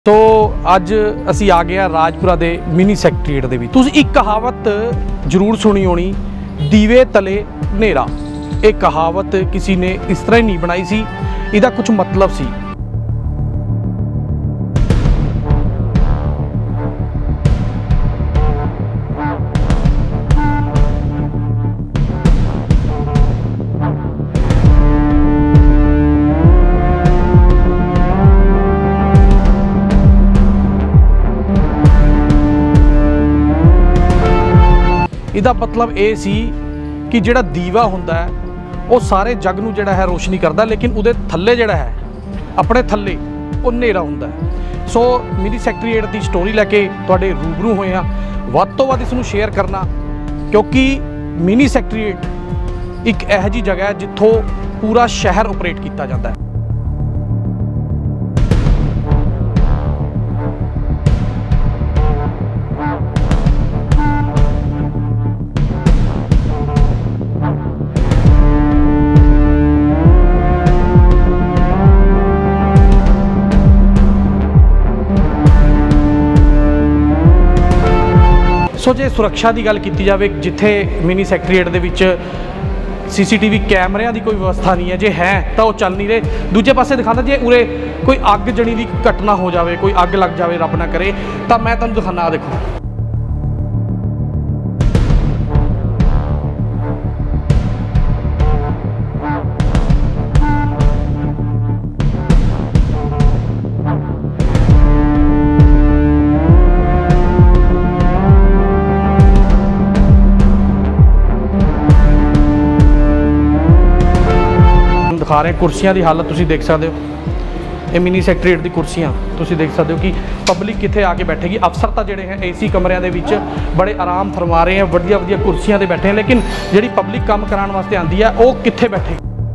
तो अज असी आ गए राजपुरा के मिनी सैकटरीएट के तुम एक कहावत जरूर सुनी होनी, दीवे तले नेरा। एक कहावत किसी ने इस तरह ही नहीं बनाई सी, इसका कुछ मतलब सी। इसका मतलब ये सी कि जिहड़ा दीवा हुंदा है वो सारे जग नूं जिहड़ा है रोशनी करदा, लेकिन उहदे थल्ले जिहड़ा है अपने थल्ले वो नेरा हुंदा है। सो मिनी सैकटरीएट की स्टोरी लैके तुहाडे रूबरू होए हां, वध तो वध इसनूं शेयर करना, क्योंकि मिनी सैकटरीएट एक इहो जी जगह है जिथों पूरा शहर ऑपरेट किया जाता है। सो जे सुरक्षा की गल की जाए, जिथे मिनी सैकटरीएट दे विच CCTV कैमरिया की कोई व्यवस्था नहीं है, जे है तो वो चल नहीं रहे। दूजे पासे दिखाता जे उरे कोई अग जनी की घटना हो जाए, कोई अग लग जाए, रब ना करे, तो मैं तुहानूं दिखाना। देखो दिखा रहे कुर्सियां की हालत तुसीं देख सकते हो। ये मिनी सैकटरीएट की कुर्सियां तुसीं देख सकते हो कि पब्लिक कित्थे आके बैठेगी। अफसर तो जोड़े हैं AC कमरिया के बड़े आराम फरमा रहे हैं, वधिया वधिया कुर्सियां ते बैठे हैं, लेकिन जी पब्लिक काम कराने वास्ते आती है वो कित्थे बैठे।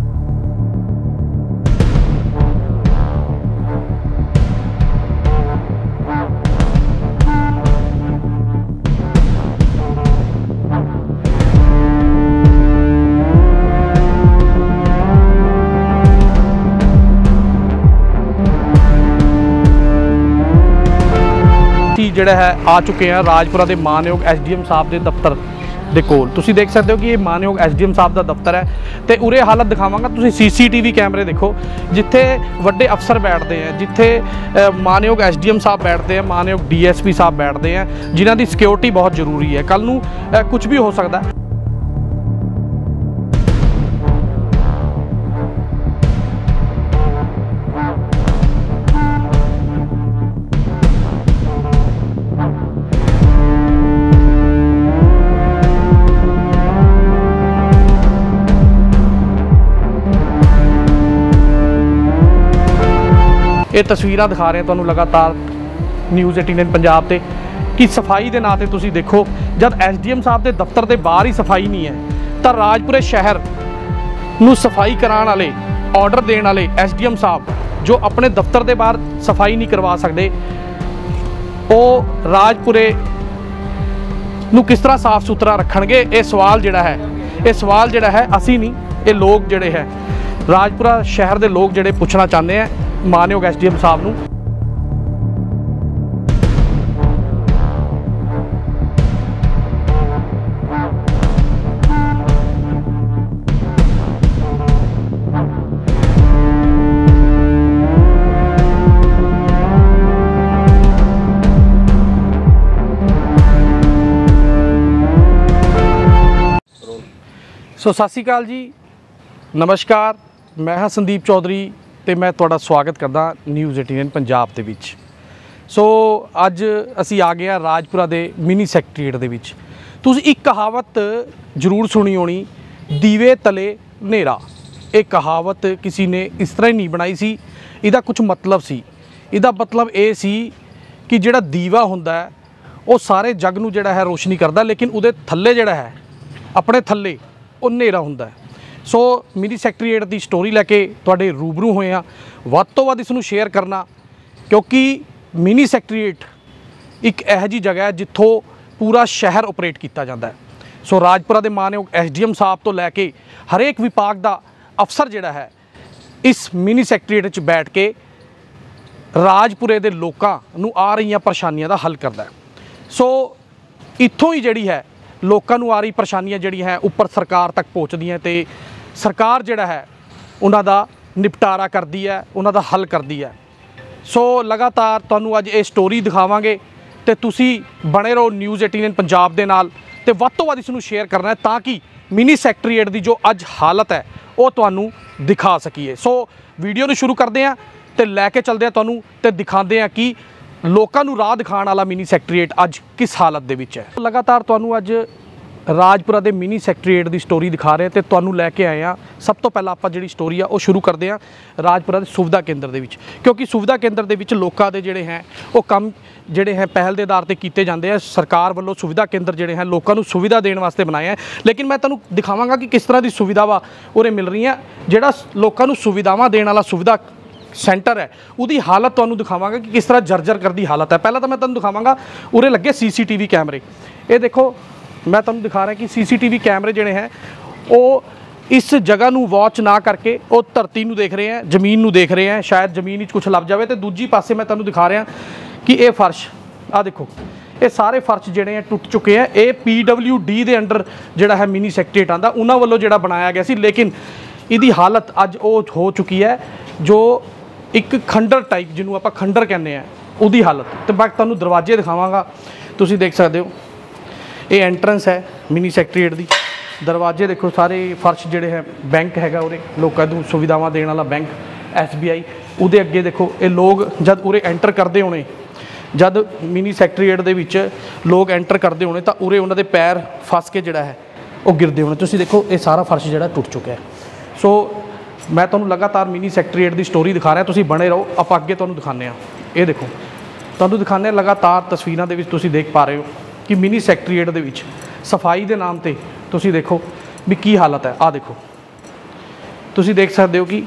जिहड़ा है आ चुके हैं राजपुरा के मानयोग SDM साहब के दफ्तर के कोल। तुसीं देख सकते हो कि ये मानयोग SDM साहब का दफ्तर है, तो उरे हालत दिखावांगा। तुसीं CCTV कैमरे देखो, जिथे वड्डे अफसर बैठते हैं, जिथे मानयोग SDM साहब बैठते हैं, मानयोग DSP साहब बैठते हैं, जिन्हां दी सिक्योरिटी बहुत जरूरी है। कल नूं कुछ भी हो सकता है। ये तस्वीर दिखा रहे हैं तुहानूं लगातार न्यूज़ 18 पंजाब ते कि सफाई के नाते तुसीं देखो, जब SDM साहब के दफ्तर के बाहर ही सफाई नहीं है, तो राजपुरे शहर नूं सफाई कराने वाले, ऑर्डर देने वाले SDM साहब जो अपने दफ्तर के बाहर सफाई नहीं करवा सकते, वो राजपुरे नूं किस तरह साफ सुथरा रखणगे। ये सवाल जिहड़ा है, ये सवाल जिहड़ा है असीं नहीं, ये लोग जिहड़े है राजपुरा शहर के लोग जिहड़े पुछना चाहते हैं मानयोग SDM साहब नूं। सो सत श्री अकाल जी, नमस्कार। मैं हाँ संदीप चौधरी तो मैं तुहाडा स्वागत करदा न्यूज़ 18 पंजाब दे विच। सो अज असी आ गए राजपुरा के मिनी सैकटरीएट के विच। तुसीं एक कहावत जरूर सुनी होनी, दीवे तले नेरा। एक कहावत किसी ने इस तरह ही नहीं बनाई सी, इसका कुछ मतलब सी। इसका मतलब ये सी कि जिहड़ा दीवा हुंदा है वो सारे जग नूं जिहड़ा है रोशनी करदा, लेकिन उहदे थल्ले जिहड़ा है अपने थल्ले वो नेरा हुंदा है। सो मिनी सैकटरीएट की स्टोरी लैके तुहाडे रूबरू होए हां, वध तो वध इसनूं शेयर करना, क्योंकि मिनी सैकटरीएट एक इहो जी जगह है जिथों पूरा शहर ऑपरेट किया जाता है। सो राजपुरा के मानयोग SDM साहब तो लैके हरेक विभाग का अफसर जिहड़ा है इस मिनी सैकटरीएट बैठ के ਰਾਜਪੁਰੇ ਦੇ ਲੋਕਾਂ ਨੂੰ ਆ ਰਹੀਆਂ ਪਰੇਸ਼ਾਨੀਆਂ ਦਾ ਹੱਲ ਕਰਦਾ ਹੈ। ਸੋ ਇੱਥੋਂ ਹੀ ਜਿਹੜੀ ਹੈ ਲੋਕਾਂ ਨੂੰ ਆ ਰਹੀ ਪਰੇਸ਼ਾਨੀਆਂ ਜਿਹੜੀਆਂ ਹੈ ਉੱਪਰ ਸਰਕਾਰ ਤੱਕ ਪਹੁੰਚਦੀਆਂ ਤੇ ਸਰਕਾਰ ਜਿਹੜਾ ਹੈ ਉਹਨਾਂ ਦਾ ਨਿਪਟਾਰਾ ਕਰਦੀ ਹੈ, ਉਹਨਾਂ ਦਾ ਹੱਲ ਕਰਦੀ ਹੈ। ਸੋ ਲਗਾਤਾਰ ਤੁਹਾਨੂੰ ਅੱਜ ਇਹ ਸਟੋਰੀ ਦਿਖਾਵਾਂਗੇ ਤੇ ਤੁਸੀਂ ਬਣੇ ਰਹੋ ਨਿਊਜ਼ 18 ਪੰਜਾਬ ਦੇ ਨਾਲ ਤੇ ਵੱਧ ਤੋਂ ਵੱਧ ਇਸ ਨੂੰ ਸ਼ੇਅਰ ਕਰਨਾ ਹੈ ਤਾਂ ਕਿ ਮਿਨੀ ਸੈਕਟਰੀਏਟ ਦੀ ਜੋ ਅੱਜ ਹਾਲਤ ਹੈ ਉਹ ਤੁਹਾਨੂੰ ਦਿਖਾ ਸਕੀਏ। ਸੋ ਵੀਡੀਓ ਨੂੰ ਸ਼ੁਰੂ ਕਰਦੇ ਹਾਂ ਤੇ ਲੈ ਕੇ ਚੱਲਦੇ ਹਾਂ ਤੁਹਾਨੂੰ ਤੇ ਦਿਖਾਉਂਦੇ ਹਾਂ ਕਿ ਲੋਕਾਂ ਨੂੰ ਰਾਹ ਦਿਖਾਉਣ ਵਾਲਾ ਮਿਨੀ ਸੈਕਟਰੀਏਟ ਅੱਜ ਕਿਸ ਹਾਲਤ ਦੇ ਵਿੱਚ ਹੈ। ਲਗਾਤਾਰ ਤੁਹਾਨੂੰ ਅੱਜ ਰਾਜਪੁਰਾ ਦੇ ਮਿਨੀ ਸੈਕਟਰੀਏਟ ਦੀ ਸਟੋਰੀ ਦਿਖਾ ਰਹੇ ਤੇ ਤੁਹਾਨੂੰ ਲੈ ਕੇ ਆਏ ਹਾਂ। ਸਭ ਤੋਂ ਪਹਿਲਾਂ ਆਪਾਂ ਜਿਹੜੀ ਸਟੋਰੀ ਆ ਉਹ ਸ਼ੁਰੂ ਕਰਦੇ ਹਾਂ ਰਾਜਪੁਰਾ ਦੇ ਸੁਵਿਧਾ ਕੇਂਦਰ ਦੇ ਵਿੱਚ, ਕਿਉਂਕਿ ਸੁਵਿਧਾ ਕੇਂਦਰ ਦੇ ਵਿੱਚ ਲੋਕਾਂ ਦੇ ਜਿਹੜੇ ਹੈ ਉਹ ਕੰਮ ਜਿਹੜੇ ਹੈ ਪਹਿਲ ਦੇ ਆਧਾਰ ਤੇ ਕੀਤੇ ਜਾਂਦੇ ਆ। ਸਰਕਾਰ ਵੱਲੋਂ ਸੁਵਿਧਾ ਕੇਂਦਰ ਜਿਹੜੇ ਹੈ ਲੋਕਾਂ ਨੂੰ ਸੁਵਿਧਾ ਦੇਣ ਵਾਸਤੇ ਬਣਾਏ ਹੈ, ਲੇਕਿਨ ਮੈਂ ਤੁਹਾਨੂੰ ਦਿਖਾਵਾਂਗਾ ਕਿ ਕਿਸ ਤਰ੍ਹਾਂ ਦੀ ਸੁਵਿਧਾਵਾਂ ਉਰੇ ਮਿਲ ਰਹੀਆਂ। ਜਿਹੜਾ ਲੋਕਾਂ ਨੂੰ ਸੁਵਿਧਾਵਾਂ ਦੇਣ ਵਾਲਾ ਸੁਵਿਧਾ ਸੈਂਟਰ ਹੈ ਉਹਦੀ ਹਾਲਤ ਤੁਹਾਨੂੰ ਦਿਖਾਵਾਂਗਾ ਕਿ ਕਿਸ ਤਰ੍ਹਾਂ ਜਰਜਰ ਕਰਦੀ ਹਾਲਤ ਹੈ। ਪਹਿਲਾਂ ਤਾਂ ਮੈਂ ਤੁਹਾਨੂੰ ਦਿਖਾਵਾਂਗਾ ਉਰੇ ਲੱਗੇ CCTV ਕੈਮਰੇ। ਇਹ ਦੇਖੋ ਮੈਂ ਤੁਹਾਨੂੰ ਦਿਖਾ ਰਿਹਾ ਕਿ CCTV ਕੈਮਰੇ ਜਿਹੜੇ ਹੈ ਉਹ ਇਸ ਜਗ੍ਹਾ ਨੂੰ ਵਾਚ ਨਾ ਕਰਕੇ ਉਹ ਧਰਤੀ ਨੂੰ ਦੇਖ ਰਹੇ ਹੈ, ਜ਼ਮੀਨ ਨੂੰ ਦੇਖ ਰਹੇ ਹੈ, ਸ਼ਾਇਦ ਜ਼ਮੀਨ ਵਿੱਚ ਕੁਝ ਲੱਭ ਜਾਵੇ। ਤੇ ਦੂਜੀ ਪਾਸੇ ਮੈਂ ਤੁਹਾਨੂੰ ਦਿਖਾ ਰਿਹਾ ਕਿ ਇਹ ਫਰਸ਼ ਆ ਦੇਖੋ, ਇਹ ਸਾਰੇ ਫਰਸ਼ ਜਿਹੜੇ ਆ ਟੁੱਟ ਚੁੱਕੇ ਆ। ਇਹ PWD ਦੇ ਅੰਡਰ ਜਿਹੜਾ ਹੈ ਮਿਨੀ ਸੈਕਟਰੀਏਟ ਆਂਦਾ ਉਹਨਾਂ ਵੱਲੋਂ ਜਿਹੜਾ ਬਣਾਇਆ ਗਿਆ ਸੀ, ਲੇਕਿਨ ਇਹਦੀ ਹਾਲਤ ਅੱਜ ਉਹ ਹੋ ਚੁੱਕੀ ਹੈ ਜੋ ਇੱਕ ਖੰਡਰ ਟਾਈਪ ਜਿਹਨੂੰ ਆਪਾਂ ਖੰਡਰ ਕਹਿੰਦੇ ਆ ਉਹਦੀ ਹਾਲਤ। ਤੇ ਬਾਕੀ ਤੁਹਾਨੂੰ ਦਰਵਾਜ਼ੇ ਦਿਖਾਵਾਂਗਾ, ਤੁਸੀਂ ਦੇਖ ਸਕਦੇ ਹੋ ਇਹ ਐਂਟਰੈਂਸ ਹੈ ਮਿਨੀ ਸੈਕਟਰੀਏਟ ਦੀ। ਦਰਵਾਜ਼ੇ ਦੇਖੋ ਸਾਰੇ, ਫਰਸ਼ ਜਿਹੜੇ ਹੈ, ਬੈਂਕ ਹੈਗਾ ਉਰੇ ਲੋਕਾਂ ਨੂੰ ਸੁਵਿਧਾਵਾਂ ਦੇਣ ਵਾਲਾ ਬੈਂਕ SBI। ਉਹਦੇ ਅੱਗੇ ਦੇਖੋ ਇਹ ਲੋਕ ਜਦ ਉਰੇ ਐਂਟਰ ਕਰਦੇ ਹੋਣੇ, ਜਦ ਮਿਨੀ ਸੈਕਟਰੀਏਟ ਦੇ ਵਿੱਚ ਲੋਕ ਐਂਟਰ ਕਰਦੇ ਹੋਣੇ ਤਾਂ ਉਰੇ ਉਹਨਾਂ ਦੇ ਪੈਰ ਫਸ ਕੇ ਜਿਹੜਾ ਹੈ ਉਹ ਗਿਰਦੇ ਹੋਣੇ। ਤੁਸੀਂ ਦੇਖੋ ਇਹ ਸਾਰਾ ਫਰਸ਼ ਜਿਹੜਾ ਟੁੱਟ ਚੁੱਕਿਆ ਹੈ। ਸੋ ਮੈਂ ਤੁਹਾਨੂੰ ਲਗਾਤਾਰ ਮਿਨੀ ਸੈਕਟਰੀਏਟ ਦੀ ਸਟੋਰੀ ਦਿਖਾ ਰਿਹਾ, ਤੁਸੀਂ ਬਣੇ ਰਹੋ। ਆਪਾਂ ਅੱਗੇ ਤੁਹਾਨੂੰ ਦਿਖਾਉਂਦੇ ਹਾਂ। ਇਹ ਦੇਖੋ ਤੁਹਾਨੂੰ ਦਿਖਾਉਂਦੇ ਹਾਂ ਲਗਾਤਾਰ ਤਸਵੀਰਾਂ ਦੇ ਵਿੱਚ ਤੁਸੀਂ ਦੇਖ ਪਾ ਰਹੇ ਹੋ ਕਿ ਮਿਨੀ ਸੈਕਟਰੀਏਟ ਦੇ ਵਿੱਚ ਸਫਾਈ ਦੇ ਨਾਮ ਤੇ ਤੁਸੀਂ ਦੇਖੋ ਵੀ ਕੀ ਹਾਲਤ ਹੈ। ਆਹ ਦੇਖੋ ਤੁਸੀਂ ਦੇਖ ਸਕਦੇ ਹੋ ਕਿ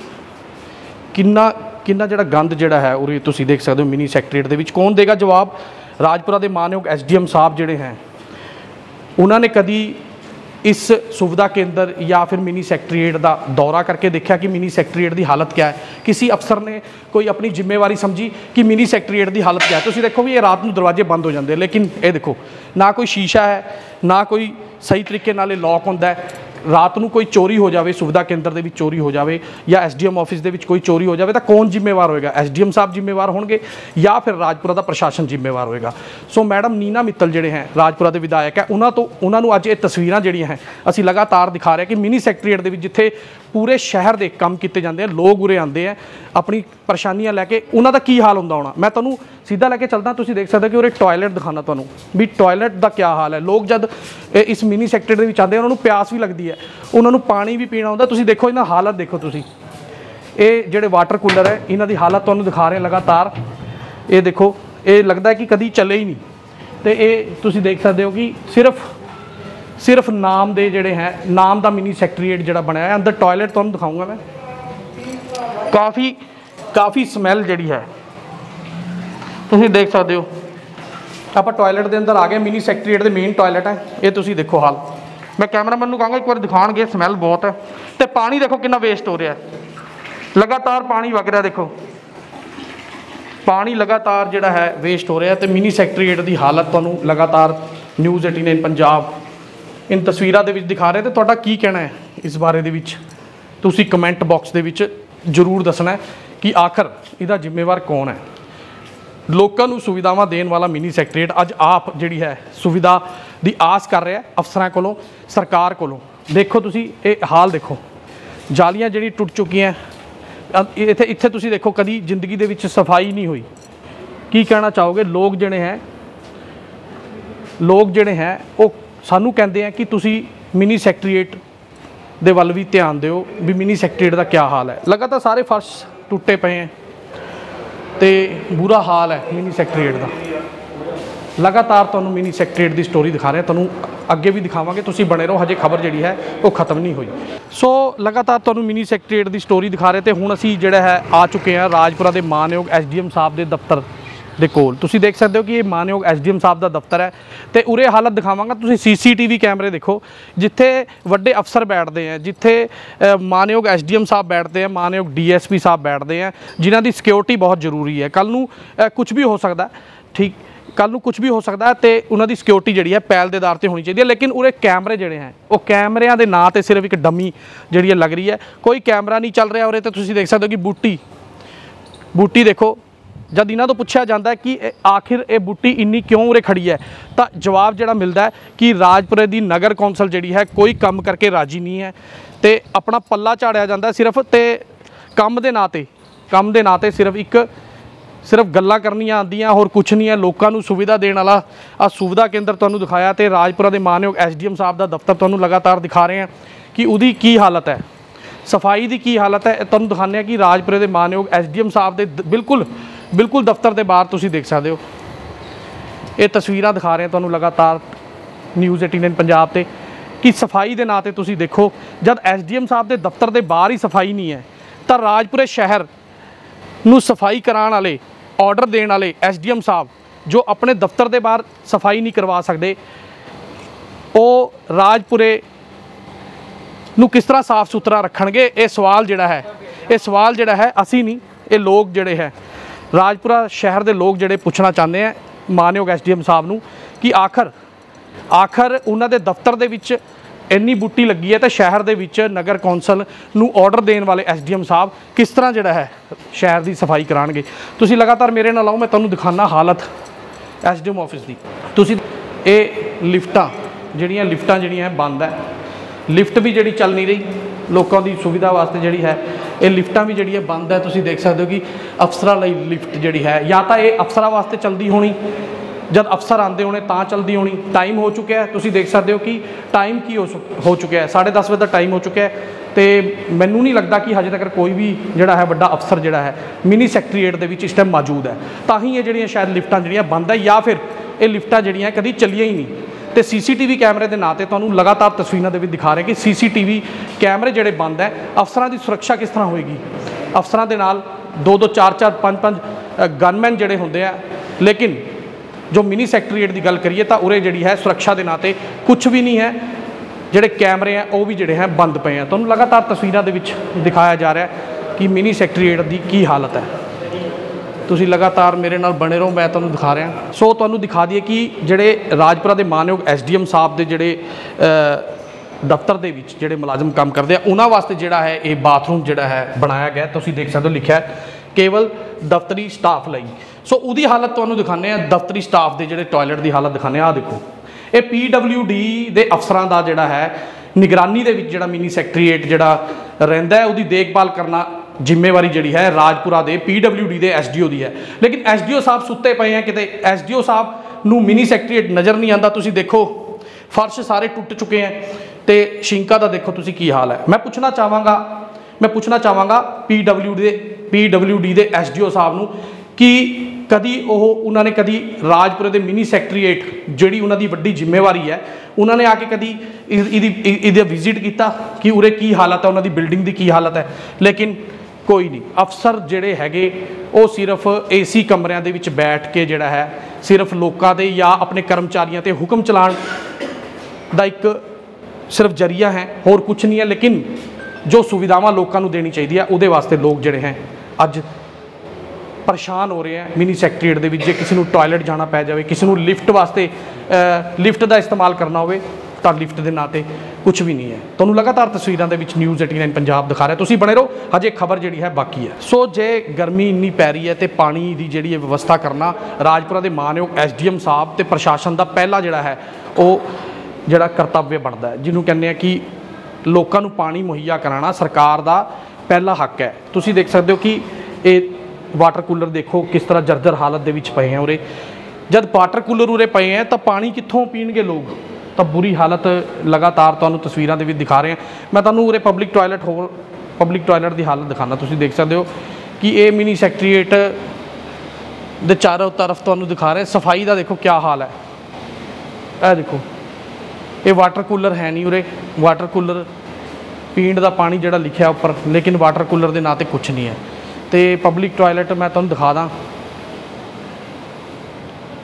ਕਿੰਨਾ ਜਿਹੜਾ ਗੰਦ ਜਿਹੜਾ ਹੈ ਉਰੇ ਤੁਸੀਂ ਦੇਖ ਸਕਦੇ ਹੋ ਮਿਨੀ ਸੈਕਟਰੀਏਟ ਦੇ ਵਿੱਚ। ਕੌਣ ਦੇਗਾ ਜਵਾਬ? ਰਾਜਪੁਰਾ ਦੇ ਮਾਨਯੋਗ SDM ਸਾਹਿਬ ਜਿਹੜੇ ਹੈ ਉਹਨਾਂ ਨੇ ਕਦੀ ਇਸ ਸੁਵਿਧਾ ਕੇਂਦਰ ਜਾਂ ਫਿਰ ਮਿਨੀ ਸੈਕਟਰੀਏਟ ਦਾ ਦੌਰਾ ਕਰਕੇ ਦੇਖਿਆ ਕਿ ਮਿਨੀ ਸੈਕਟਰੀਏਟ ਦੀ ਹਾਲਤ ਕਿਆ ਹੈ? ਕਿਸੇ ਅਫਸਰ ਨੇ ਕੋਈ ਆਪਣੀ ਜ਼ਿੰਮੇਵਾਰੀ ਸਮਝੀ ਕਿ ਮਿਨੀ ਸੈਕਟਰੀਏਟ ਦੀ ਹਾਲਤ ਕਿਆ ਹੈ? ਤੁਸੀਂ ਦੇਖੋ ਵੀ ਇਹ ਰਾਤ ਨੂੰ ਦਰਵਾਜ਼ੇ ਬੰਦ ਹੋ ਜਾਂਦੇ, ਲੇਕਿਨ ਇਹ ਦੇਖੋ ਨਾ ਕੋਈ ਸ਼ੀਸ਼ਾ ਹੈ, ਨਾ ਕੋਈ ਸਹੀ ਤਰੀਕੇ ਨਾਲ ਇਹ ਲੌਕ ਹੁੰਦਾ ਹੈ। ਰਾਤ ਨੂੰ ਕੋਈ ਚੋਰੀ ਹੋ ਜਾਵੇ, ਸੁਵਿਧਾ ਕੇਂਦਰ ਦੇ ਵਿੱਚ ਚੋਰੀ ਹੋ ਜਾਵੇ ਜਾਂ SDM ਆਫਿਸ ਦੇ ਵਿੱਚ ਕੋਈ ਚੋਰੀ ਹੋ ਜਾਵੇ ਤਾਂ ਕੌਣ ਜ਼ਿੰਮੇਵਾਰ ਹੋਏਗਾ? SDM ਸਾਹਿਬ ਜ਼ਿੰਮੇਵਾਰ ਹੋਣਗੇ ਜਾਂ ਫਿਰ ਰਾਜਪੁਰਾ ਦਾ ਪ੍ਰਸ਼ਾਸਨ ਜ਼ਿੰਮੇਵਾਰ ਹੋਏਗਾ। ਸੋ ਮੈਡਮ ਨੀਨਾ ਮਿੱਤਲ ਜਿਹੜੇ ਹੈ ਰਾਜਪੁਰਾ ਦੇ ਵਿਧਾਇਕ ਹੈ, ਉਹਨਾਂ ਨੂੰ ਅੱਜ ਇਹ ਤਸਵੀਰਾਂ ਜਿਹੜੀਆਂ ਹੈ ਅਸੀਂ ਲਗਾਤਾਰ ਦਿਖਾ ਰਹੇ ਕਿ ਮਿਨੀ ਸੈਕਟਰੀਏਟ ਦੇ ਵਿੱਚ ਜਿੱਥੇ ਪੂਰੇ ਸ਼ਹਿਰ ਦੇ ਕੰਮ ਕੀਤੇ ਜਾਂਦੇ ਆ, ਲੋਕ ਉਰੇ ਆਉਂਦੇ ਆ ਆਪਣੀ ਪਰੇਸ਼ਾਨੀਆਂ ਲੈ ਕੇ, ਉਹਨਾਂ ਦਾ ਕੀ ਹਾਲ ਹੁੰਦਾ ਹੋਣਾ। ਮੈਂ ਤੁਹਾਨੂੰ ਸਿੱਧਾ ਲੈ ਕੇ ਚੱਲਦਾ, ਤੁਸੀਂ ਦੇਖ ਸਕਦੇ ਕਿ ਉਰੇ ਟਾਇਲਟ ਦਿਖਾਣਾ ਤੁਹਾਨੂੰ ਵੀ ਟਾਇਲਟ ਦਾ ਕੀ ਹਾਲ ਹੈ। ਲੋਕ ਜਦ ਇਸ ਮਿਨੀ ਸੈਕਟਰੀਏਟ ਦੇ ਵਿੱਚ ਆਉਂਦੇ ਉਹਨਾਂ ਨੂੰ ਪਿਆਸ ਵੀ ਲੱਗਦੀ ਹੈ, ਉਹਨਾਂ ਨੂੰ ਪਾਣੀ ਵੀ ਪੀਣਾ ਹੁੰਦਾ। ਤੁਸੀਂ ਦੇਖੋ ਇਹਨਾਂ ਹਾਲਤ ਦੇਖੋ ਤੁਸੀਂ, ਇਹ ਜਿਹੜੇ ਵਾਟਰ ਕੂਲਰ ਹੈ ਇਹਨਾਂ ਦੀ ਹਾਲਤ ਤੁਹਾਨੂੰ ਦਿਖਾ ਰਹੇ ਲਗਾਤਾਰ। ਇਹ ਦੇਖੋ ਇਹ ਲੱਗਦਾ ਕਿ ਕਦੀ ਚੱਲੇ ਹੀ ਨਹੀਂ। ਤੇ ਇਹ ਤੁਸੀਂ ਦੇਖ ਸਕਦੇ ਹੋ ਕਿ ਸਿਰਫ ਨਾਮ ਦੇ ਜਿਹੜੇ ਹੈ, ਨਾਮ ਦਾ ਮਿਨੀ ਸੈਕਟਰੀਏਟ ਜਿਹੜਾ ਬਣਿਆ ਹੈ। ਅੰਦਰ ਟਾਇਲਟ ਤੁਹਾਨੂੰ ਦਿਖਾਊਂਗਾ ਮੈਂ, ਕਾਫੀ ਸਮੈਲ ਜਿਹੜੀ ਹੈ ਤੁਸੀਂ ਦੇਖ ਸਕਦੇ ਹੋ। ਆਪਾਂ ਟਾਇਲਟ ਦੇ ਅੰਦਰ ਆ ਗਏ, ਮਿਨੀ ਸੈਕਟਰੀਏਟ ਦੇ ਮੇਨ ਟਾਇਲਟ ਹੈ। ਇਹ ਤੁਸੀਂ ਦੇਖੋ ਹਾਲ, ਮੈਂ ਕੈਮਰਾਮੈਨ ਨੂੰ ਕਹਾਂਗਾ ਇੱਕ ਵਾਰ ਦਿਖਾਉਣਗੇ, ਸਮੈਲ ਬਹੁਤ ਹੈ। ਤੇ ਪਾਣੀ ਦੇਖੋ ਕਿੰਨਾ ਵੇਸਟ ਹੋ ਰਿਹਾ, ਲਗਾਤਾਰ ਪਾਣੀ ਵਗ ਰਿਹਾ, ਦੇਖੋ ਪਾਣੀ ਲਗਾਤਾਰ ਜਿਹੜਾ ਹੈ ਵੇਸਟ ਹੋ ਰਿਹਾ। ਤੇ ਮਿਨੀ ਸੈਕਟਰੀਏਟ ਦੀ ਹਾਲਤ ਤੁਹਾਨੂੰ ਲਗਾਤਾਰ ਨਿਊਜ਼ 18 ਪੰਜਾਬ ਇਨ ਤਸਵੀਰਾਂ ਦੇ ਵਿੱਚ ਦਿਖਾ ਰਹੇ। ਤੇ ਤੁਹਾਡਾ ਕੀ ਕਹਿਣਾ ਹੈ ਇਸ ਬਾਰੇ ਦੇ ਵਿੱਚ ਤੁਸੀਂ ਕਮੈਂਟ ਬਾਕਸ ਦੇ ਵਿੱਚ ਜ਼ਰੂਰ ਦੱਸਣਾ ਹੈ ਕਿ ਆਖਰ ਇਹਦਾ ਜ਼ਿੰਮੇਵਾਰ ਕੌਣ ਹੈ। ਲੋਕਾਂ ਨੂੰ ਸੁਵਿਧਾਵਾਂ ਦੇਣ ਵਾਲਾ ਮਿਨੀ ਸੈਕਟਰੀਏਟ ਅੱਜ ਆਪ ਜਿਹੜੀ ਹੈ ਸੁਵਿਧਾ ਦੀ ਆਸ ਕਰ ਰਿਹਾ ਅਫਸਰਾਂ ਕੋਲੋਂ, ਸਰਕਾਰ ਕੋਲੋਂ। ਦੇਖੋ ਤੁਸੀਂ ਇਹ ਹਾਲ ਦੇਖੋ, ਜਾਲੀਆਂ ਜਿਹੜੀ ਟੁੱਟ ਚੁੱਕੀਆਂ ਇੱਥੇ ਤੁਸੀਂ ਦੇਖੋ ਕਦੀ ਜ਼ਿੰਦਗੀ ਦੇ ਵਿੱਚ ਸਫਾਈ ਨਹੀਂ ਹੋਈ। ਕੀ ਕਹਿਣਾ ਚਾਹੋਗੇ? ਲੋਕ ਜਿਹੜੇ ਹੈ ਉਹ ਸਾਨੂੰ ਕਹਿੰਦੇ ਆ ਕਿ ਤੁਸੀਂ ਮਿਨੀ ਸੈਕਟਰੀਏਟ ਦੇ ਵੱਲ ਵੀ ਧਿਆਨ ਦਿਓ ਵੀ ਮਿਨੀ ਸੈਕਟਰੀਏਟ ਦਾ ਕਿਆ ਹਾਲ ਹੈ। ਲਗਾਤਾਰ ਸਾਰੇ ਫਰਸ਼ ਟੁੱਟੇ ਪਏ ਹੈ ਤੇ ਬੁਰਾ ਹਾਲ ਹੈ ਮਿਨੀ ਸੈਕਟਰੀਏਟ ਦਾ। ਲਗਾਤਾਰ ਤੁਹਾਨੂੰ ਮਿਨੀ ਸੈਕਟਰੀਏਟ ਦੀ ਸਟੋਰੀ ਦਿਖਾ ਰਹੇ, ਤੁਹਾਨੂੰ ਅੱਗੇ ਵੀ ਦਿਖਾਵਾਂਗੇ, ਤੁਸੀਂ ਬਣੇ ਰਹੋ। ਹਜੇ ਖਬਰ ਜਿਹੜੀ ਹੈ ਉਹ ਖਤਮ ਨਹੀਂ ਹੋਈ। ਸੋ ਲਗਾਤਾਰ ਤੁਹਾਨੂੰ ਮਿਨੀ ਸੈਕਟਰੀਏਟ ਦੀ ਸਟੋਰੀ ਦਿਖਾ ਰਹੇ ਤੇ ਹੁਣ ਅਸੀਂ ਜਿਹੜਾ ਹੈ ਆ ਚੁੱਕੇ ਹਾਂ ਰਾਜਪੁਰਾ ਦੇ ਮਾਨਯੋਗ SDM ਸਾਹਿਬ ਦੇ ਦਫ਼ਤਰ ਦੇ ਕੋਲ ਤੁਸੀਂ ਦੇਖ ਸਕਦੇ ਹੋ ਕਿ ਇਹ ਮਾਨਯੋਗ ਐਸਡੀਐਮ ਸਾਹਿਬ ਦਾ ਦਫ਼ਤਰ ਹੈ ਤੇ ਉਰੇ ਹਾਲਤ ਦਿਖਾਵਾਂਗਾ। ਤੁਸੀਂ ਸੀਸੀਟੀਵੀ ਕੈਮਰੇ ਦੇਖੋ, ਜਿੱਥੇ ਵੱਡੇ ਅਫਸਰ ਬੈਠਦੇ ਆ, ਜਿੱਥੇ ਮਾਨਯੋਗ ਐਸਡੀਐਮ ਸਾਹਿਬ ਬੈਠਦੇ ਆ, ਮਾਨਯੋਗ ਡੀਐਸਪੀ ਸਾਹਿਬ ਬੈਠਦੇ ਆ, ਜਿਨ੍ਹਾਂ ਦੀ ਸਿਕਿਉਰਿਟੀ ਬਹੁਤ ਜ਼ਰੂਰੀ ਹੈ। ਕੱਲ੍ਹ ਨੂੰ ਕੁਝ ਵੀ ਹੋ ਸਕਦਾ, ਠੀਕ, ਕੱਲ੍ਹ ਨੂੰ ਕੁਝ ਵੀ ਹੋ ਸਕਦਾ ਤੇ ਉਹਨਾਂ ਦੀ ਸਿਕਿਉਰਿਟੀ ਜਿਹੜੀ ਹੈ ਪਹਿਲ ਦੇ ਆਧਾਰ ਤੇ ਹੋਣੀ ਚਾਹੀਦੀ ਹੈ। ਲੇਕਿਨ ਉਰੇ ਕੈਮਰੇ ਜਿਹੜੇ ਹੈ ਉਹ ਕੈਮਰਿਆਂ ਦੇ ਨਾਂ ਤੇ ਸਿਰਫ ਇੱਕ ਡੰਮੀ ਜਿਹੜੀ ਹੈ ਲੱਗ ਰਹੀ ਹੈ, ਕੋਈ ਕੈਮਰਾ ਨਹੀਂ ਚੱਲ ਰਿਹਾ ਉਰੇ। ਤੇ ਤੁਸੀਂ ਦੇਖ ਸਕਦੇ ਹੋ ਕਿ ਬੂਟੀ ਦੇਖੋ, ਜਦ ਇਹਨਾਂ ਤੋਂ ਪੁੱਛਿਆ ਜਾਂਦਾ ਹੈ ਕਿ ਆਖਿਰ ਇਹ ਬੂਟੀ ਇੰਨੀ ਕਿਉਂ ਉਰੇ ਖੜੀ ਹੈ, ਤਾਂ ਜਵਾਬ ਜਿਹੜਾ ਮਿਲਦਾ ਹੈ ਕਿ ਰਾਜਪੁਰੇ ਦੀ ਨਗਰ ਕੌਂਸਲ ਜਿਹੜੀ ਹੈ ਕੋਈ ਕੰਮ ਕਰਕੇ ਰਾਜੀ ਨਹੀਂ ਹੈ ਤੇ ਆਪਣਾ ਪੱਲਾ ਝਾੜਿਆ ਜਾਂਦਾ ਸਿਰਫ, ਤੇ ਕੰਮ ਦੇ ਨਾਂ ਤੇ ਸਿਰਫ ਗੱਲਾਂ ਕਰਨੀਆਂ ਆਉਂਦੀਆਂ, ਹੋਰ ਕੁਛ ਨਹੀਂ ਹੈ। ਲੋਕਾਂ ਨੂੰ ਸੁਵਿਧਾ ਦੇਣ ਵਾਲਾ ਆ ਸੁਵਿਧਾ ਕੇਂਦਰ ਤੁਹਾਨੂੰ ਦਿਖਾਇਆ ਤੇ ਰਾਜਪੁਰਾ ਦੇ ਮਾਨਯੋਗ ਐਸਡੀਐਮ ਸਾਹਿਬ ਦਾ ਦਫ਼ਤਰ ਤੁਹਾਨੂੰ ਲਗਾਤਾਰ ਦਿਖਾ ਰਹੇ ਹਾਂ ਕਿ ਉਹਦੀ ਕੀ ਹਾਲਤ ਹੈ, ਸਫਾਈ ਦੀ ਕੀ ਹਾਲਤ ਹੈ। ਤੁਹਾਨੂੰ ਦਿਖਾਉਂਦੇ ਹਾਂ ਕਿ ਰਾਜਪੁਰੇ ਦੇ ਮਾਨਯੋਗ ਐਸਡੀਐਮ ਸਾਹਿਬ ਦੇ ਬਿਲਕੁਲ ਦਫ਼ਤਰ ਦੇ ਬਾਹਰ ਤੁਸੀਂ ਦੇਖ ਸਕਦੇ ਹੋ, ਇਹ ਤਸਵੀਰਾਂ ਦਿਖਾ ਰਹੇ ਹਾਂ ਤੁਹਾਨੂੰ ਲਗਾਤਾਰ ਨਿਊਜ਼ 18 ਪੰਜਾਬ ਤੇ, ਕਿ ਸਫਾਈ ਦੇ ਨਾਂ ਤੇ ਤੁਸੀਂ ਦੇਖੋ, ਜਦ ਐਸਡੀਐਮ ਸਾਹਿਬ ਦੇ ਦਫ਼ਤਰ ਦੇ ਬਾਹਰ ਹੀ ਸਫਾਈ ਨਹੀਂ ਹੈ ਤਾਂ ਰਾਜਪੁਰੇ ਸ਼ਹਿਰ ਨੂੰ ਸਫਾਈ ਕਰਾਉਣ ਵਾਲੇ, ਆਰਡਰ ਦੇਣ ਵਾਲੇ ਐਸਡੀਐਮ ਸਾਹਿਬ ਜੋ ਆਪਣੇ ਦਫ਼ਤਰ ਦੇ ਬਾਹਰ ਸਫਾਈ ਨਹੀਂ ਕਰਵਾ ਸਕਦੇ, ਉਹ ਰਾਜਪੁਰੇ ਨੂੰ ਕਿਸ ਤਰ੍ਹਾਂ ਸਾਫ਼ ਸੁਥਰਾ ਰੱਖਣਗੇ? ਇਹ ਸਵਾਲ ਜਿਹੜਾ ਹੈ ਅਸੀਂ ਨਹੀਂ, ਇਹ ਲੋਕ ਜਿਹੜੇ ਹੈ ਰਾਜਪੁਰਾ ਸ਼ਹਿਰ ਦੇ ਲੋਕ ਜਿਹੜੇ ਪੁੱਛਣਾ ਚਾਹੁੰਦੇ ਆ ਮਾਨਯੋਗ ਐਸਡੀਐਮ ਸਾਹਿਬ ਨੂੰ ਕਿ ਆਖਰ ਉਹਨਾਂ ਦੇ ਦਫ਼ਤਰ ਦੇ ਵਿੱਚ ਇੰਨੀ ਬੂਟੀ ਲੱਗੀ ਹੈ ਤੇ ਸ਼ਹਿਰ ਦੇ ਵਿੱਚ ਨਗਰ ਕੌਂਸਲ ਨੂੰ ਆਰਡਰ ਦੇਣ ਵਾਲੇ ਐਸਡੀਐਮ ਸਾਹਿਬ ਕਿਸ ਤਰ੍ਹਾਂ ਜਿਹੜਾ ਹੈ ਸ਼ਹਿਰ ਦੀ ਸਫਾਈ ਕਰਾਉਣਗੇ। ਤੁਸੀਂ ਲਗਾਤਾਰ ਮੇਰੇ ਨਾਲ ਆਓ, ਮੈਂ ਤੁਹਾਨੂੰ ਦਿਖਾਉਣਾ ਹਾਲਤ ਐਸਡੀਐਮ ਆਫਿਸ ਦੀ। ਤੁਸੀਂ ਇਹ ਲਿਫਟਾਂ ਜਿਹੜੀਆਂ ਬੰਦ ਹੈ, ਲਿਫਟ ਵੀ ਜਿਹੜੀ ਚੱਲ ਨਹੀਂ ਰਹੀ ਲੋਕਾਂ ਦੀ ਸੁਵਿਧਾ ਵਾਸਤੇ ਜਿਹੜੀ ਹੈ, ਇਹ ਲਿਫਟਾਂ ਵੀ ਜਿਹੜੀ ਹੈ ਬੰਦ ਹੈ। ਤੁਸੀਂ ਦੇਖ ਸਕਦੇ ਹੋ ਕਿ ਅਫਸਰਾਂ ਲਈ ਲਿਫਟ ਜਿਹੜੀ ਹੈ, ਜਾਂ ਤਾਂ ਇਹ ਅਫਸਰਾਂ ਵਾਸਤੇ ਚੱਲਦੀ ਹੋਣੀ, ਜਦ ਅਫਸਰ ਆਉਂਦੇ ਹੋਣੇ ਤਾਂ ਚਲਦੀ ਹੋਣੀ। ਟਾਈਮ ਹੋ ਚੁੱਕਿਆ ਹੈ, ਤੁਸੀਂ ਦੇਖ ਸਕਦੇ ਹੋ ਕਿ ਟਾਈਮ ਕੀ ਹੋ ਚੁੱਕਿਆ ਹੈ, 10:30 ਵਜੇ ਦਾ ਟਾਈਮ ਹੋ ਚੁੱਕਿਆ ਹੈ ਤੇ ਮੈਨੂੰ ਨਹੀਂ ਲੱਗਦਾ ਕਿ ਹਜੇ ਤੱਕ ਕੋਈ ਵੀ ਜਿਹੜਾ ਹੈ ਵੱਡਾ ਅਫਸਰ ਜਿਹੜਾ ਹੈ ਮਿਨੀ ਸੈਕਟਰੀਏਟ ਦੇ ਵਿੱਚ ਇਸ ਟਾਈਮ ਮੌਜੂਦ ਹੈ। ਤਾਂ ਹੀ ਇਹ ਜਿਹੜੀਆਂ ਸ਼ਾਇਦ ਲਿਫਟਾਂ ਜਿਹੜੀਆਂ ਬੰਦ ਹੈ, ਜਾਂ ਫਿਰ ਇਹ ਲਿਫਟਾਂ ਜਿਹੜੀਆਂ ਕਦੀ ਚੱਲੀਆਂ ਹੀ ਨਹੀਂ। ਤੇ ਸੀਸੀਟੀਵੀ ਕੈਮਰੇ ਦੇ ਨਾਂ ਤੇ ਤੁਹਾਨੂੰ ਲਗਾਤਾਰ ਤਸਵੀਰਾਂ ਦੇ ਵਿੱਚ ਦਿਖਾ ਰਹੇ ਕਿ ਸੀਸੀਟੀਵੀ ਕੈਮਰੇ ਜਿਹੜੇ ਬੰਦ ਹੈ, ਅਫਸਰਾਂ ਦੀ ਸੁਰੱਖਿਆ ਕਿਸ ਤਰ੍ਹਾਂ ਹੋਏਗੀ? ਅਫਸਰਾਂ ਦੇ ਨਾਲ 2-2 4-4 5-5 ਗਨਮੈਨ ਜਿਹੜੇ ਹੁੰਦੇ ਆ। ਲੇਕਿਨ ਜੋ ਮਿਨੀ ਸੈਕਟਰੀਏਟ ਦੀ ਗੱਲ ਕਰੀਏ ਤਾਂ ਉਰੇ ਜਿਹੜੀ ਹੈ ਸੁਰੱਖਿਆ ਦੇ ਨਾਂ ਤੇ ਕੁਛ ਵੀ ਨਹੀਂ ਹੈ, ਜਿਹੜੇ ਕੈਮਰੇ ਆ ਉਹ ਵੀ ਜਿਹੜੇ ਹੈ ਬੰਦ ਪਏ ਆ। ਤੁਹਾਨੂੰ ਲਗਾਤਾਰ ਤਸਵੀਰਾਂ ਦੇ ਵਿੱਚ ਦਿਖਾਇਆ ਜਾ ਰਿਹਾ ਕਿ ਮਿਨੀ ਸੈਕਟਰੀਏਟ ਦੀ ਕੀ ਹਾਲਤ ਹੈ। ਤੁਸੀਂ ਲਗਾਤਾਰ ਮੇਰੇ ਨਾਲ ਬਣੇ ਰਹੋ, ਮੈਂ ਤੁਹਾਨੂੰ ਦਿਖਾ ਰਿਹਾ। ਸੋ ਤੁਹਾਨੂੰ ਦਿਖਾ ਦਈਏ ਕਿ ਜਿਹੜੇ ਰਾਜਪੁਰਾ ਦੇ ਮਾਨਯੋਗ ਐਸਡੀਐਮ ਸਾਹਿਬ ਦੇ ਜਿਹੜੇ ਦਫ਼ਤਰ ਦੇ ਵਿੱਚ ਜਿਹੜੇ ਮੁਲਾਜ਼ਮ ਕੰਮ ਕਰਦੇ ਆ, ਉਹਨਾਂ ਵਾਸਤੇ ਜਿਹੜਾ ਹੈ ਇਹ ਬਾਥਰੂਮ ਜਿਹੜਾ ਹੈ ਬਣਾਇਆ ਗਿਆ। ਤੁਸੀਂ ਦੇਖ ਸਕਦੇ ਹੋ ਲਿਖਿਆ ਕੇਵਲ ਦਫ਼ਤਰੀ ਸਟਾਫ ਲਈ। ਸੋ ਉਹਦੀ ਹਾਲਤ ਤੁਹਾਨੂੰ ਦਿਖਾਉਂਦੇ ਆ, ਦਫ਼ਤਰੀ ਸਟਾਫ ਦੇ ਜਿਹੜੇ ਟਾਇਲਟ ਦੀ ਹਾਲਤ ਦਿਖਾਉਂਦੇ ਆ। ਆਹ ਦੇਖੋ, ਇਹ PWD ਦੇ ਅਫਸਰਾਂ ਦਾ ਜਿਹੜਾ ਹੈ ਨਿਗਰਾਨੀ ਦੇ ਵਿੱਚ ਜਿਹੜਾ ਮਿਨੀ ਸੈਕਟਰੀਏਟ ਜਿਹੜਾ ਰਹਿੰਦਾ ਹੈ, ਉਹਦੀ ਦੇਖਭਾਲ ਕਰਨਾ ਜ਼ਿੰਮੇਵਾਰੀ ਜਿਹੜੀ ਹੈ ਰਾਜਪੁਰਾ ਦੇ PWD ਦੇ SDO ਦੀ ਹੈ। ਲੇਕਿਨ SDO ਸਾਹਿਬ ਸੁੱਤੇ ਪਏ ਆ ਕਿਤੇ, SDO ਸਾਹਿਬ ਨੂੰ ਮਿਨੀ ਸੈਕਟਰੀਏਟ ਨਜ਼ਰ ਨਹੀਂ ਆਉਂਦਾ। ਤੁਸੀਂ ਦੇਖੋ ਫਰਸ਼ ਸਾਰੇ ਟੁੱਟ ਚੁੱਕੇ ਹੈ ਤੇ ਸ਼ਿੰਕਾ ਦਾ ਦੇਖੋ ਤੁਸੀਂ ਕੀ ਹਾਲ ਹੈ। ਮੈਂ ਪੁੱਛਣਾ ਚਾਹਾਂਗਾ PWD ਦੇ SDO ਸਾਹਿਬ ਨੂੰ ਕਿ ਉਹਨਾਂ ਨੇ ਕਦੀ ਰਾਜਪੁਰੇ ਦੇ ਮਿਨੀ ਸੈਕਟਰੀਏਟ ਜਿਹੜੀ ਉਹਨਾਂ ਦੀ ਵੱਡੀ ਜ਼ਿੰਮੇਵਾਰੀ ਹੈ, ਉਹਨਾਂ ਨੇ ਆ ਕੇ ਕਦੀ ਇਹਦਾ ਵਿਜ਼ਿਟ ਕੀਤਾ ਕਿ ਉਰੇ ਕੀ ਹਾਲਤ ਹੈ, ਉਹਨਾਂ ਦੀ ਬਿਲਡਿੰਗ ਦੀ ਕੀ ਹਾਲਤ ਹੈ? ਲੇਕਿਨ ਕੋਈ ਨਹੀਂ। ਅਫਸਰ ਜਿਹੜੇ ਹੈਗੇ ਉਹ ਸਿਰਫ AC ਕਮਰਿਆਂ ਦੇ ਵਿੱਚ ਬੈਠ ਕੇ ਜਿਹੜਾ ਹੈ ਸਿਰਫ ਲੋਕਾਂ ਦੇ ਜਾਂ ਆਪਣੇ ਕਰਮਚਾਰੀਆਂ ਤੇ ਹੁਕਮ ਚਲਾਉਣ ਦਾ ਇੱਕ ਸਿਰਫ ਜ਼ਰੀਆ ਹੈ, ਹੋਰ ਕੁਛ ਨਹੀਂ ਹੈ। ਲੇਕਿਨ ਜੋ ਸੁਵਿਧਾਵਾਂ ਲੋਕਾਂ ਨੂੰ ਦੇਣੀ ਚਾਹੀਦੀ ਹੈ ਉਹਦੇ ਵਾਸਤੇ ਲੋਕ ਜਿਹੜੇ ਹੈ ਅੱਜ ਪਰੇਸ਼ਾਨ ਹੋ ਰਹੇ ਹੈ। ਮਿਨੀ ਸੈਕਟਰੀਏਟ ਦੇ ਵਿੱਚ ਜੇ ਕਿਸੇ ਨੂੰ ਟਾਇਲਟ ਜਾਣਾ ਪੈ ਜਾਵੇ, ਕਿਸੇ ਨੂੰ ਲਿਫਟ ਵਾਸਤੇ ਲਿਫਟ ਦਾ ਇਸਤੇਮਾਲ ਕਰਨਾ ਹੋਵੇ ਤਾਂ ਲਿਫਟ ਦੇ ਨਾਂ ਤੇ ਕੁਝ ਵੀ ਨਹੀਂ ਹੈ। ਤੁਹਾਨੂੰ ਲਗਾਤਾਰ ਤਸਵੀਰਾਂ ਦੇ ਵਿੱਚ ਨਿਊਜ਼ 18 ਪੰਜਾਬ ਦਿਖਾ ਰਿਹਾ, ਤੁਸੀਂ ਬਣੇ ਰਹੋ, ਹਜੇ ਖਬਰ ਜਿਹੜੀ ਹੈ ਬਾਕੀ ਹੈ। ਸੋ ਜੇ ਗਰਮੀ ਇੰਨੀ ਪੈ ਰਹੀ ਹੈ ਤੇ ਪਾਣੀ ਦੀ ਜਿਹੜੀ ਹੈ ਵਿਵਸਥਾ ਕਰਨਾ ਰਾਜਪੁਰਾ ਦੇ ਮਾਨਯੋਗ SDM ਸਾਹਿਬ ਤੇ ਪ੍ਰਸ਼ਾਸਨ ਦਾ ਪਹਿਲਾ ਜਿਹੜਾ ਹੈ ਉਹ ਜਿਹੜਾ ਕਰਤੱਵ ਬਣਦਾ ਹੈ, ਜਿਹਨੂੰ ਕਹਿੰਦੇ ਆ ਕਿ ਲੋਕਾਂ ਨੂੰ ਪਾਣੀ ਮੁਹੱਈਆ ਕਰਾਉਣਾ ਸਰਕਾਰ ਦਾ ਪਹਿਲਾ ਹੱਕ ਹੈ। ਤੁਸੀਂ ਦੇਖ ਸਕਦੇ ਹੋ ਕਿ ਇਹ ਵਾਟਰ ਕੂਲਰ ਦੇਖੋ ਕਿਸ ਤਰ੍ਹਾਂ ਜਰਜਰ ਹਾਲਤ ਦੇ ਵਿੱਚ ਪਏ ਆ ਉਰੇ। ਜਦ ਵਾਟਰ ਕੂਲਰ ਉਰੇ ਪਏ ਆ ਤਾਂ ਪਾਣੀ ਕਿੱਥੋਂ ਪੀਣਗੇ ਲੋਕ? ਤਾਂ ਬੁਰੀ ਹਾਲਤ ਲਗਾਤਾਰ ਤੁਹਾਨੂੰ ਤਸਵੀਰਾਂ ਦੇ ਵਿੱਚ ਦਿਖਾ ਰਹੇ ਹਾਂ। ਮੈਂ ਤੁਹਾਨੂੰ ਉਰੇ ਪਬਲਿਕ ਟਾਇਲਟ ਦੀ ਹਾਲਤ ਦਿਖਾਉਣਾ। ਤੁਸੀਂ ਦੇਖ ਸਕਦੇ ਹੋ ਕਿ ਇਹ ਮਿਨੀ ਸੈਕਟਰੀਏਟ ਦੇ ਚਾਰੋਂ ਤਰਫ ਤੁਹਾਨੂੰ ਦਿਖਾ ਰਹੇ। ਸਫਾਈ ਦਾ ਦੇਖੋ ਕਿਆ ਹਾਲ ਹੈ। ਇਹ ਦੇਖੋ, ਇਹ ਵਾਟਰ ਕੂਲਰ ਹੈ ਨਹੀਂ ਉਰੇ, ਵਾਟਰ ਕੂਲਰ ਪੀਣ ਦਾ ਪਾਣੀ ਜਿਹੜਾ ਲਿਖਿਆ ਉੱਪਰ, ਲੇਕਿਨ ਵਾਟਰ ਕੂਲਰ ਦੇ ਨਾਂ 'ਤੇ ਕੁਛ ਨਹੀਂ ਹੈ। ਤੇ ਪਬਲਿਕ ਟਾਇਲਟ ਮੈਂ ਤੁਹਾਨੂੰ ਦਿਖਾ ਦਾਂ,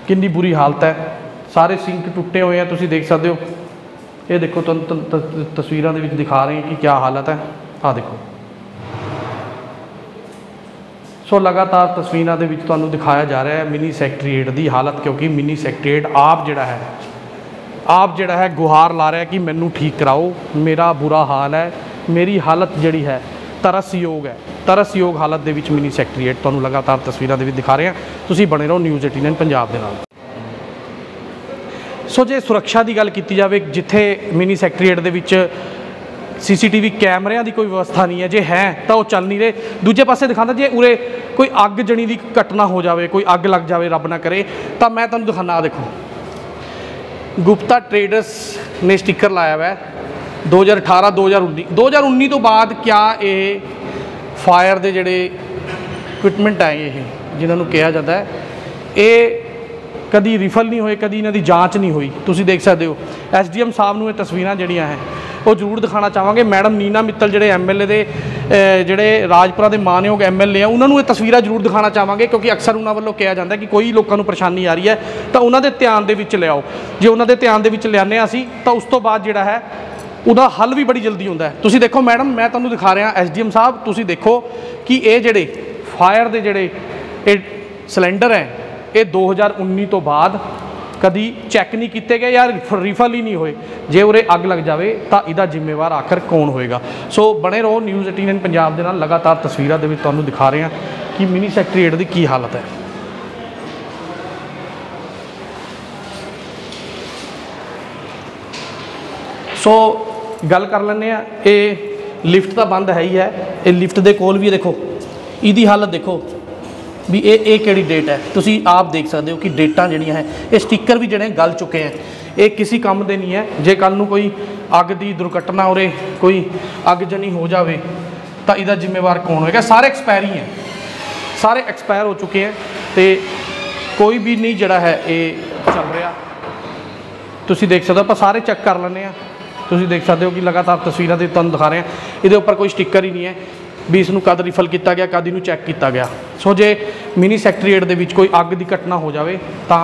कितनी बुरी हालत है, सारे सिंक टुटे हुए हैं, तुसीं देख सकते हो। ये देखो तस्वीरों के दिखा रहे हैं कि क्या हालत है। आ देखो, सो लगातार तस्वीरों के तुहानूं दिखाया जा रहा है मिनी सैकटरीएट की हालत, क्योंकि मिनी सैकटरीएट आप जिहड़ा है गुहार ला रहा है कि मैनू ठीक कराओ, मेरा बुरा हाल है, मेरी हालत जिहड़ी है तरसयोग है, तरसयोग हालत दे विच मिनी सैकटरीएट तुहानूं लगातार तस्वीरों के दिखा रहे हैं। तुसीं बने रहो न्यूज़ 89 पंजाब दे नाल। सो जे सुरक्षा की गल की जाए, जिथे मिनी सैकटरीएट दे विच CCTV कैमरिਆਂ की कोई व्यवस्था नहीं है, जे है तो चल नहीं रहे। दूजे पासे दिखाता जे उरे कोई अग जनी की घटना हो जाए, कोई अग लग जाए रब ना करे, तो मैं तुहानूं दिखाना। देखो गुप्ता ट्रेडर्स ने स्टिकर लाया हुआ है 2018 2019 तो बाद क्या ये फायर के जोड़े इक्विपमेंट है ये जिन्होंने कहा जाता है, ये कभी रिफल नहीं होए, कभी इन्हों की जाँच नहीं हुई। तुसीं देख सकते हो SDM साहब नूं ये तस्वीरां जिहड़ियां हैं वो जरूर दिखाना चाहांगे। मैडम नीना मित्तल जिहड़े MLA दे जिहड़े राजपुरा के मानयोग MLA हैं, उन्होंने ये तस्वीरां जरूर दिखाना चाहांगे, क्योंकि अक्सर उन्होंने वालों कहा जाता है कि कोई लोगों को परेशानी आ रही है तो उन्होंने ध्यान दे विच लियाओ। जे उन्होंने ध्यान दे विच लियाने असीं तो उस तो बाद जिहड़ा है उहदा हल भी बड़ी जल्दी होंदा है। तुसीं देखो मैडम, मैं तुहानूं दिखा रहा SDM साहब, तुसीं देखो कि ये जिहड़े फायर के जिहड़े सिलेंडर हैं ये 2019 तो बाद कभी चैक नहीं किए गए या रिफल ही नहीं होए। जे उरे अग लग जाए तो इसका जिम्मेवार आखिर कौन होएगा। सो बने रहो न्यूज़ 89 पंजाब के नाल, लगातार तस्वीरों के तुहानूं दिखा रहे हैं कि मिनी सैकटरीएट की हालत है। सो गल कर लैंदे आ, ये लिफ्ट तो बंद है ही है, ये लिफ्ट के कोल भी देखो इसकी हालत देखो भी ये किहड़ी डेट है। तुसीं आप देख सकते हो कि डेटां जिहड़ियां हैं, ये स्टिकर भी जिहड़े गल चुके हैं, ये किसी काम दे नहीं है। जे कल नूं कोई अग की दुर्घटना उरे कोई अगजनी हो जाए तो इसका जिम्मेवार कौन होएगा। सारे एक्सपायर ही हैं, सारे एक्सपायर हो चुके हैं, तो कोई भी नहीं जिहड़ा है ये चल रहा। तुसीं देख सकते हो, आपां सारे चैक कर लैंदे आ। तुसीं देख सकते हो कि लगातार तस्वीरों से तुहानूं दिखा रहे हैं, ये उपर कोई स्टिकर ही नहीं है भी इसनूं कद रिफल किया गया, कद इनू चैक किया गया। सो जे मिनी सैकटरीएट दे विच कोई अग की घटना हो जाए तो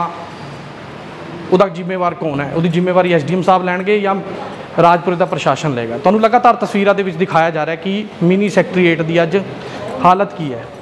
उसका जिम्मेवार कौन है, उसकी जिम्मेवारी SDM साहब लैणगे या राजपुरे का प्रशासन लेगा। तुहानूं लगातार तस्वीरों के दिखाया जा रहा है कि मिनी सैकटरीएट की अज हालत की है।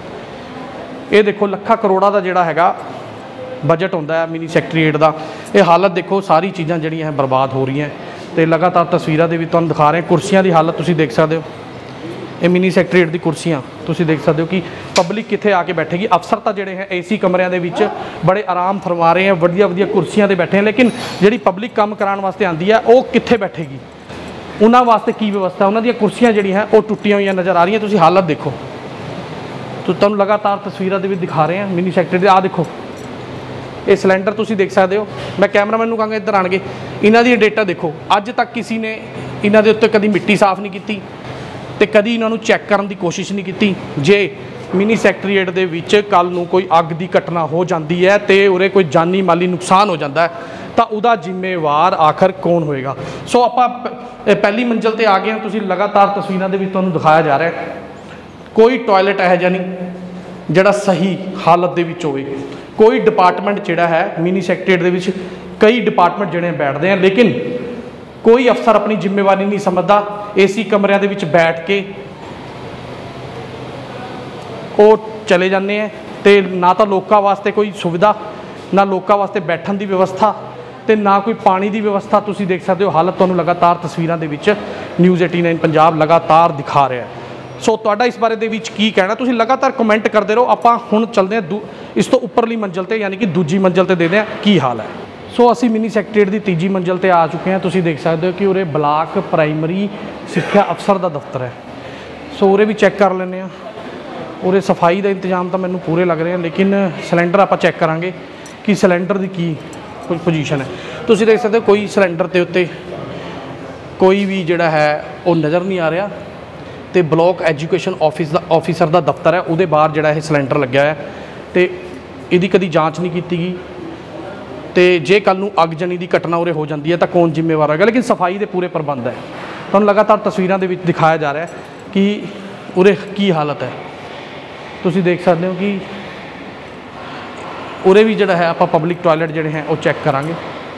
ये देखो लखा करोड़ा का जिहड़ा हैगा बजट होंदा है मिनी सैकटरीएट का, ये हालत देखो सारी चीज़ां जिहड़ियां हैं बर्बाद हो रही हैं। तो लगातार तस्वीरों के तुहानूं दिखा रहे हैं, कुर्सियां की हालत तुसीं देख सकते हो। ये मिनी सैकटरीएट की कुर्सियाँ तुसीं देख सकते हो कि पब्लिक कित्थे आके बैठेगी। अफसर तो जिहड़े हैं AC कमरिਆਂ ਦੇ ਵਿੱਚ बड़े आराम फरमा रहे हैं, वधिया वधिया कुर्सियां ते बैठे हैं, लेकिन जिहड़ी पब्लिक काम कराउण वास्ते आंदी है वो कित्थे बैठेगी, उन्हां वास्ते की व्यवस्था। उन्हां दीयां कुर्सियां जिहड़ियां हैं वो टुट्टियां हुई नज़र आ रही हैं। तुसीं हालत देखो, तो तुहानूं लगातार तस्वीरों के दिखा रहे हैं मिनी सैकटरीएट आ देखो। ये सिलेंडर तुसीं देख सकते हो, मैं कैमरामैन नूं कहांगा इधर आणगे, इन्हां दी डेटा देखो। अज तक किसी ने इन्हां दे उत्ते कदी मिट्टी साफ़ नहीं की तो कभी इन्हों चैक करने की कोशिश नहीं की। जे मिनी सैकटरीएट दे विच कल नूं कोई अग की घटना हो जाती है तो उरे कोई जानी माली नुकसान हो जाता है तो उसका जिम्मेवार आखिर कौन होएगा। सो आपां पहली मंजिल ते आ गए हैं। तुसीं लगातार तस्वीरों के तुहानूं दिखाया जा रहा है कोई टॉयलेट इहो जिहा नहीं जिहड़ा सही हालत दे विच होवे। कोई डिपार्टमेंट जिहड़ा है मिनी सैकटरीएट दे विच कई डिपार्टमेंट जिहड़े बैठते हैं, लेकिन कोई अफसर अपनी जिम्मेवारी नहीं समझदा। AC कमरिਆਂ ਦੇ ਵਿੱਚ बैठ के वो चले जाते हैं, तो ना तो लोगों वास्ते कोई सुविधा, ना लोगों वास्ते बैठन की व्यवस्था, तो ना कोई पानी की व्यवस्था। तुसीं देख सकते हो हालत तुहानूं लगातार तस्वीरों के विच न्यूज़ 89 पंजाब लगातार दिखा रहा है। सो तुहाडा इस बारे दे विच की कहना, तुसीं लगातार कमेंट करते रहो। आपां हुण चलदे हैं इस तो उपरली मंजिल ते, यानी कि दूजी मंजिल ते देखदे हैं की हाल है। सो असी मिनी सैकटरीएट की तीजी मंजिल पर आ चुके हैं। तुसीं देख सकते हो कि उरे ब्लाक प्राइमरी सिक्ख्या अफसर का दफ्तर है। सो उरे भी चैक कर लेने, उरे सफाई का इंतजाम तो मैनूं पूरे लग रहे हैं, लेकिन सिलेंडर आप चैक करांगे कि सिलेंडर की कुछ पोजीशन है। तुसीं देख सकते हो कोई सिलेंडर के उत्ते कोई भी जिहड़ा है वो नज़र नहीं आ रहा। तो ब्लॉक एजुकेशन ऑफिसर का दफ्तर है, वो बाहर जिहड़ा है सिलेंडर लग्या है, तो इसकी कभी जाँच नहीं की गई। तो जे कल नूं अगजनी की घटना उरे हो जाती है तो कौन जिम्मेवार होगा, लेकिन सफाई के पूरे प्रबंध है। तुहानूं लगातार तस्वीरों के दिखाया जा रहा है कि उरे की हालत है। तुसीं देख सकते हो कि उरे भी जिहड़ा है आपां पब्लिक टॉयलेट जिहड़े हैं वो चैक करांगे।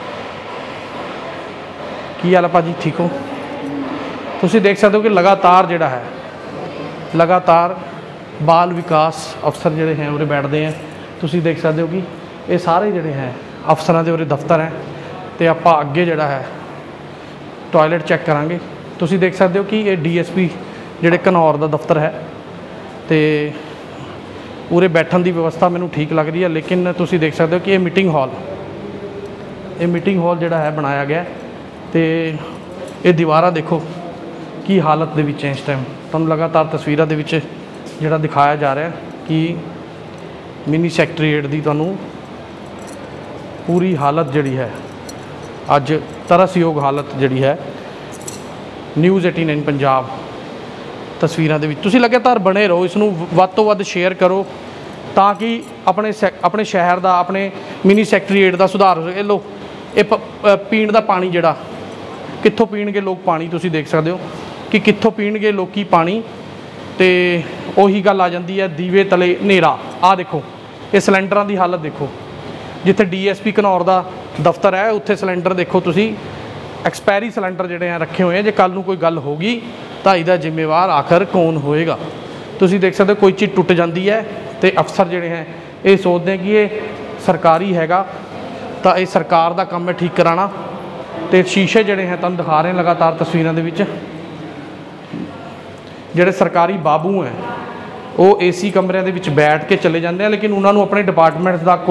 की हाल है भाजी, ठीक हो? तुसीं देख सकते हो कि लगातार जिहड़ा है लगातार बाल विकास अफसर जिहड़े हैं उरे बैठते हैं। तुसीं देख सकते हो कि ये सारे जिहड़े हैं अफसरां दे उरे दफ्तर हैं तो आपां अगे जिहड़ा है टॉयलेट चैक करांगे। तुसीं देख सकते हो कि ये DSP जिहड़े घनौर दा दफ्तर है तो उरे बैठण की व्यवस्था मैनूं ठीक लग रही है, लेकिन तुसीं देख सकते हो कि ये मीटिंग हॉल जिहड़ा है बनाया गया तो ये दीवारां देखो की हालत दे विच है। इस टाइम तुहानूं लगातार तस्वीरां दे विच जिहड़ा दिखाया जा रहा है कि मिनी सैकटरीएट की तुहानूं पूरी हालत जिहड़ी है अज तरसयोग हालत जिहड़ी है न्यूज़ 89 पंजाब तस्वीरां दे विच तुसीं लगातार बने रहो, इसनूं वध तो वध शेयर करो ताकि अपने शहर का अपने मिनी सैकटरीएट का सुधार हो सके। लो ये पीण का पानी जिहड़ा कित्थों पीणगे लोग पानी, तुसीं देख सकते हो कि कित्थों पीणगे लोग पानी। तो उही गल आ जाती है दीवे तले हनेरा। आ देखो ये सिलेंडर की हालत देखो, जिथे DSP घनौर का दफ्तर है उत्थे सिलेंडर देखो तुसीं एक्सपायरी सिलेंडर जिहड़े हैं रखे हुए हैं। जे कल नूं कोई गल होगी तो इसदा जिम्मेवार आखिर कौन होएगा? तुसीं देख सकते हो कोई चीज़ टुट जाती है तो अफसर जिहड़े हैं ये सोचते हैं कि ये सरकारी हैगा तो ये सरकार का काम है ठीक कराना। तो शीशे जिहड़े हैं तुहानूं दिखा रहे हैं लगातार तस्वीरां दे विच जिहड़े सरकारी बाबू हैं वो AC कमरिਆਂ ਦੇ ਵਿੱਚ बैठ के चले जाते हैं, लेकिन उन्होंने अपने डिपार्टमेंट का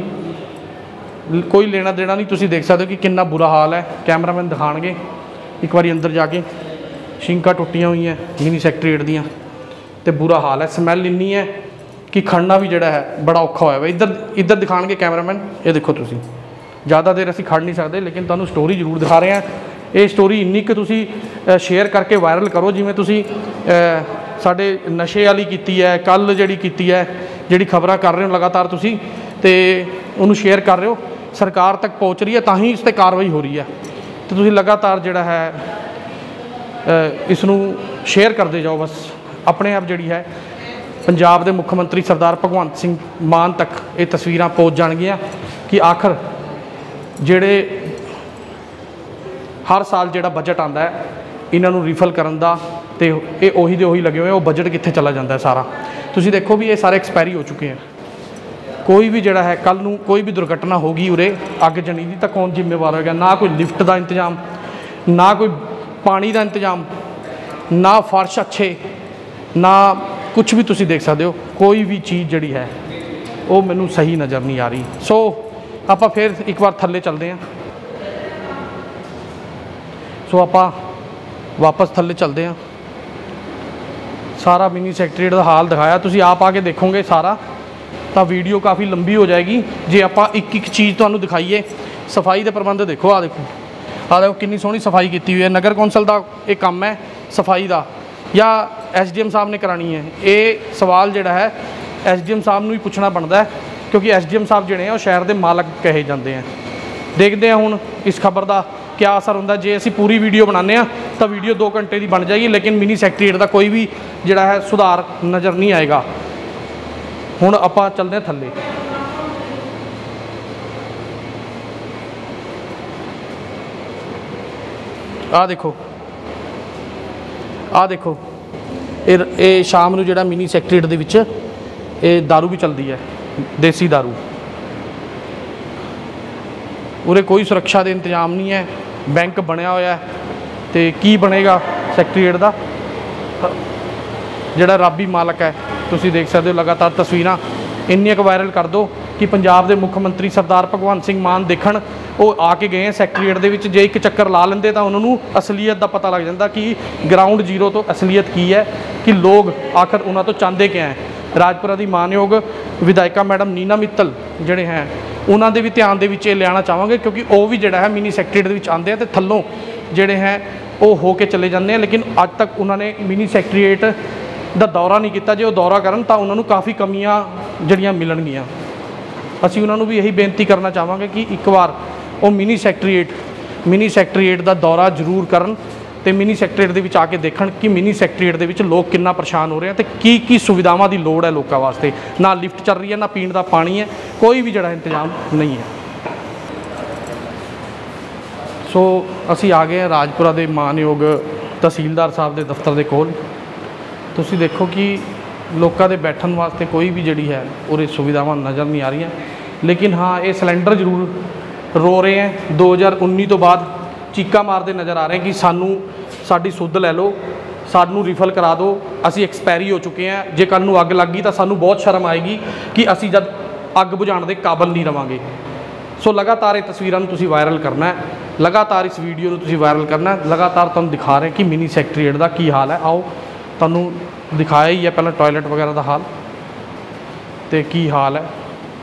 कोई लेना देना नहीं। तुसीं देख सकते हो कि कितना बुरा हाल है। कैमरामैन दिखाणगे एक बार अंदर जाके, शिंकां टुटियां हुई हैं मिनी सैकटरीएट दियां तो बुरा हाल है। स्मैल इन्नी है कि खड़ना भी जिहड़ा है बड़ा औखा होया। इधर दिखाणगे कैमरामैन, ये देखो तुसीं ज़्यादा देर असीं खड़ नहीं सकते, लेकिन तुहानूं स्टोरी जरूर दिखा रहे हैं। ये स्टोरी इन्नी कि तुसीं शेयर करके वायरल करो, जिवें तुसीं साडे नशे वाली कीती है, कल जिहड़ी कीती है, जिहड़ी खबरां कर रहे हो लगातार तुसीं ते उहनूं शेयर कर रहे हो, सरकार तक पहुँच रही है तां ही इस ते कार्रवाई हो रही है। तो तुसीं लगातार जिहड़ा है इसनूं शेयर करते जाओ। बस अपने आप जिहड़ी है पंजाब के मुख्यमंत्री सरदार भगवंत सिंह मान तक ये तस्वीरां पहुँच जाणगियां कि आखिर जिहड़े हर साल जिहड़ा बजट आंदा है इन्हों रिफल करन दा ते ये उही दे उही लगे हुए, वो बजट कित्थे चला जाता है सारा। तुसीं देखो भी ये सारे एक्सपायरी हो चुके हैं। कोई भी जिहड़ा है कल नूं कोई भी दुर्घटना होगी उरे अग जनी दी तो कौन जिम्मेवार होगा? ना कोई लिफ्ट का इंतजाम, ना कोई पानी का इंतजाम, ना फर्श अच्छे, ना कुछ भी। तुसीं देख सकते हो कोई भी चीज़ जिहड़ी है वो मैनूं सही नज़र नहीं आ रही। सो आपां फिर एक बार थल्ले चलते हैं। सो आपां वापस थल्ले चलते हैं। सारा मिनी सैकटरीएट का हाल दिखाया, तुसीं आप आके देखोगे सारा तो वीडियो काफ़ी लंबी हो जाएगी जे आपां एक एक चीज़ तुहानूं दिखाइए। सफाई के प्रबंध देखो, आ देखो कितनी सोहनी सफाई की हुई है। नगर कौंसल का एक काम है सफाई का या SDM साहब ने करानी है? ये सवाल जिहड़ा है SDM साहब नूं ही पुछना बनता है, क्योंकि SDM साहब जिहड़े हैं वो शहर के मालक कहे जाते हैं। देखते हैं हुण इस खबर का क्या असर होंदा। जे असीं पूरी वीडियो बनाने तो वीडियो 2 घंटे की बन जाएगी, लेकिन मिनी सैकटरीएट का कोई भी जिहड़ा है सुधार नज़र नहीं आएगा। हुण आपां चलदे हां थल्ले। आ देखो ये शाम नूं जिहड़ा मिनी सैकटरीएट दे विच ये दारू भी चलती है, देसी दारू। उरे कोई सुरक्षा के इंतजाम नहीं है, बैंक बनया होया तो की बनेगा सैकटरीएट का? जिहड़ा रब ही मालक है। तुसीं देख सकते हो लगातार तस्वीरां इन्नियां क वायरल कर दो कि पंजाब के मुख्यमंत्री सरदार भगवंत सिंह मान देखण वो आके गए हैं सैकटरीएट दे विच। जे एक चक्कर ला लेंदे तां उन्होंने असलीयत का पता लग जाता कि ग्राउंड जीरो तो असलीयत की है, कि लोग आखिर उन्होंने तो चाहते क्या है। राजपुरा की मानयोग विधायिका मैडम नीना मित्तल जिहड़े हैं उन्होंने भी ध्यान दे विच लियाना चाहांगे, क्योंकि वो भी जिहड़ा है मिनी सैकटरीएट दे विच आंदे हैं तो थल्लों जिहड़े हैं वो हो के चले जाते हैं, लेकिन अज तक उन्होंने मिनी सैकटरीएट का दौरा नहीं किया। जो दौरा करन तां उन्होंने काफ़ी कमियां जिहड़ियां मिलणगियां। असीं उन्होंने भी यही बेनती करना चाहांगे कि एक बार वो मिनी सैकटरीएट का दौरा जरूर करन ਤੇ ਮਿਨੀ ਸੈਕਟਰੀਏਟ ਦੇ ਵਿੱਚ ਆ ਕੇ ਦੇਖਣ ਕਿ ਮਿਨੀ ਸੈਕਟਰੀਏਟ ਦੇ ਵਿੱਚ ਲੋਕ ਕਿੰਨਾ ਪਰੇਸ਼ਾਨ ਹੋ ਰਹੇ ਆ ਤੇ ਕੀ ਸੁਵਿਧਾਵਾਂ ਦੀ ਲੋੜ ਹੈ ਲੋਕਾਂ ਵਾਸਤੇ। ਨਾ ਲਿਫਟ ਚੱਲ ਰਹੀ ਹੈ, ਨਾ ਪੀਣ ਦਾ ਪਾਣੀ ਹੈ, ਕੋਈ ਵੀ ਜਿਹੜਾ ਇੰਤਜ਼ਾਮ ਨਹੀਂ ਹੈ। ਸੋ ਅਸੀਂ ਆ ਗਏ ਹਾਂ ਰਾਜਪੁਰਾ ਦੇ ਮਾਨਯੋਗ ਤਹਿਸੀਲਦਾਰ ਸਾਹਿਬ ਦੇ ਦਫ਼ਤਰ ਦੇ ਕੋਲ। ਤੁਸੀਂ ਦੇਖੋ ਕਿ ਲੋਕਾਂ ਦੇ ਬੈਠਣ ਵਾਸਤੇ ਕੋਈ ਵੀ ਜਿਹੜੀ ਹੈ ਉਹਦੇ ਸੁਵਿਧਾਵਾਂ ਨਜ਼ਰ ਨਹੀਂ ਆ ਰਹੀਆਂ। ਲੇਕਿਨ ਹਾਂ, ਇਹ ਸਿਲੰਡਰ ਜ਼ਰੂਰ ਰੋ ਰਹੇ ਹੈ। 2019 ਤੋਂ ਬਾਅਦ ਚੀਕਾਂ ਮਾਰਦੇ ਨਜ਼ਰ ਆ ਰਹੇ ਕਿ ਸਾਨੂੰ ਸਾਡੀ ਸੁੱਧ ਲੈ ਲਓ, ਸਾਨੂੰ ਰਿਫਲ ਕਰਾ ਦਿਓ, ਅਸੀਂ ਐਕਸਪਾਇਰੀ ਹੋ ਚੁੱਕੇ ਹਾਂ। ਜੇ ਕੱਲ੍ਹ ਨੂੰ ਅੱਗ ਲੱਗ ਗਈ ਤਾਂ ਸਾਨੂੰ ਬਹੁਤ ਸ਼ਰਮ ਆਏਗੀ ਕਿ ਅਸੀਂ ਜਦ ਅੱਗ ਬੁਝਾਉਣ ਦੇ ਕਾਬਲ ਨਹੀਂ ਰਵਾਂਗੇ। ਸੋ ਲਗਾਤਾਰ ਇਹ ਤਸਵੀਰਾਂ ਨੂੰ ਤੁਸੀਂ ਵਾਇਰਲ ਕਰਨਾ ਹੈ, ਲਗਾਤਾਰ ਇਸ ਵੀਡੀਓ ਨੂੰ ਤੁਸੀਂ ਵਾਇਰਲ ਕਰਨਾ ਹੈ। ਲਗਾਤਾਰ ਤੁਹਾਨੂੰ ਦਿਖਾ ਰਹੇ ਕਿ ਮਿਨੀ ਸੈਕਟਰੀਏਟ ਦਾ ਕੀ ਹਾਲ ਹੈ। ਆਓ ਤੁਹਾਨੂੰ ਦਿਖਾਇਆ ਹੀ ਹੈ ਪਹਿਲਾਂ ਟਾਇਲਟ ਵਗੈਰਾ ਦਾ ਹਾਲ ਤੇ ਕੀ ਹਾਲ ਹੈ।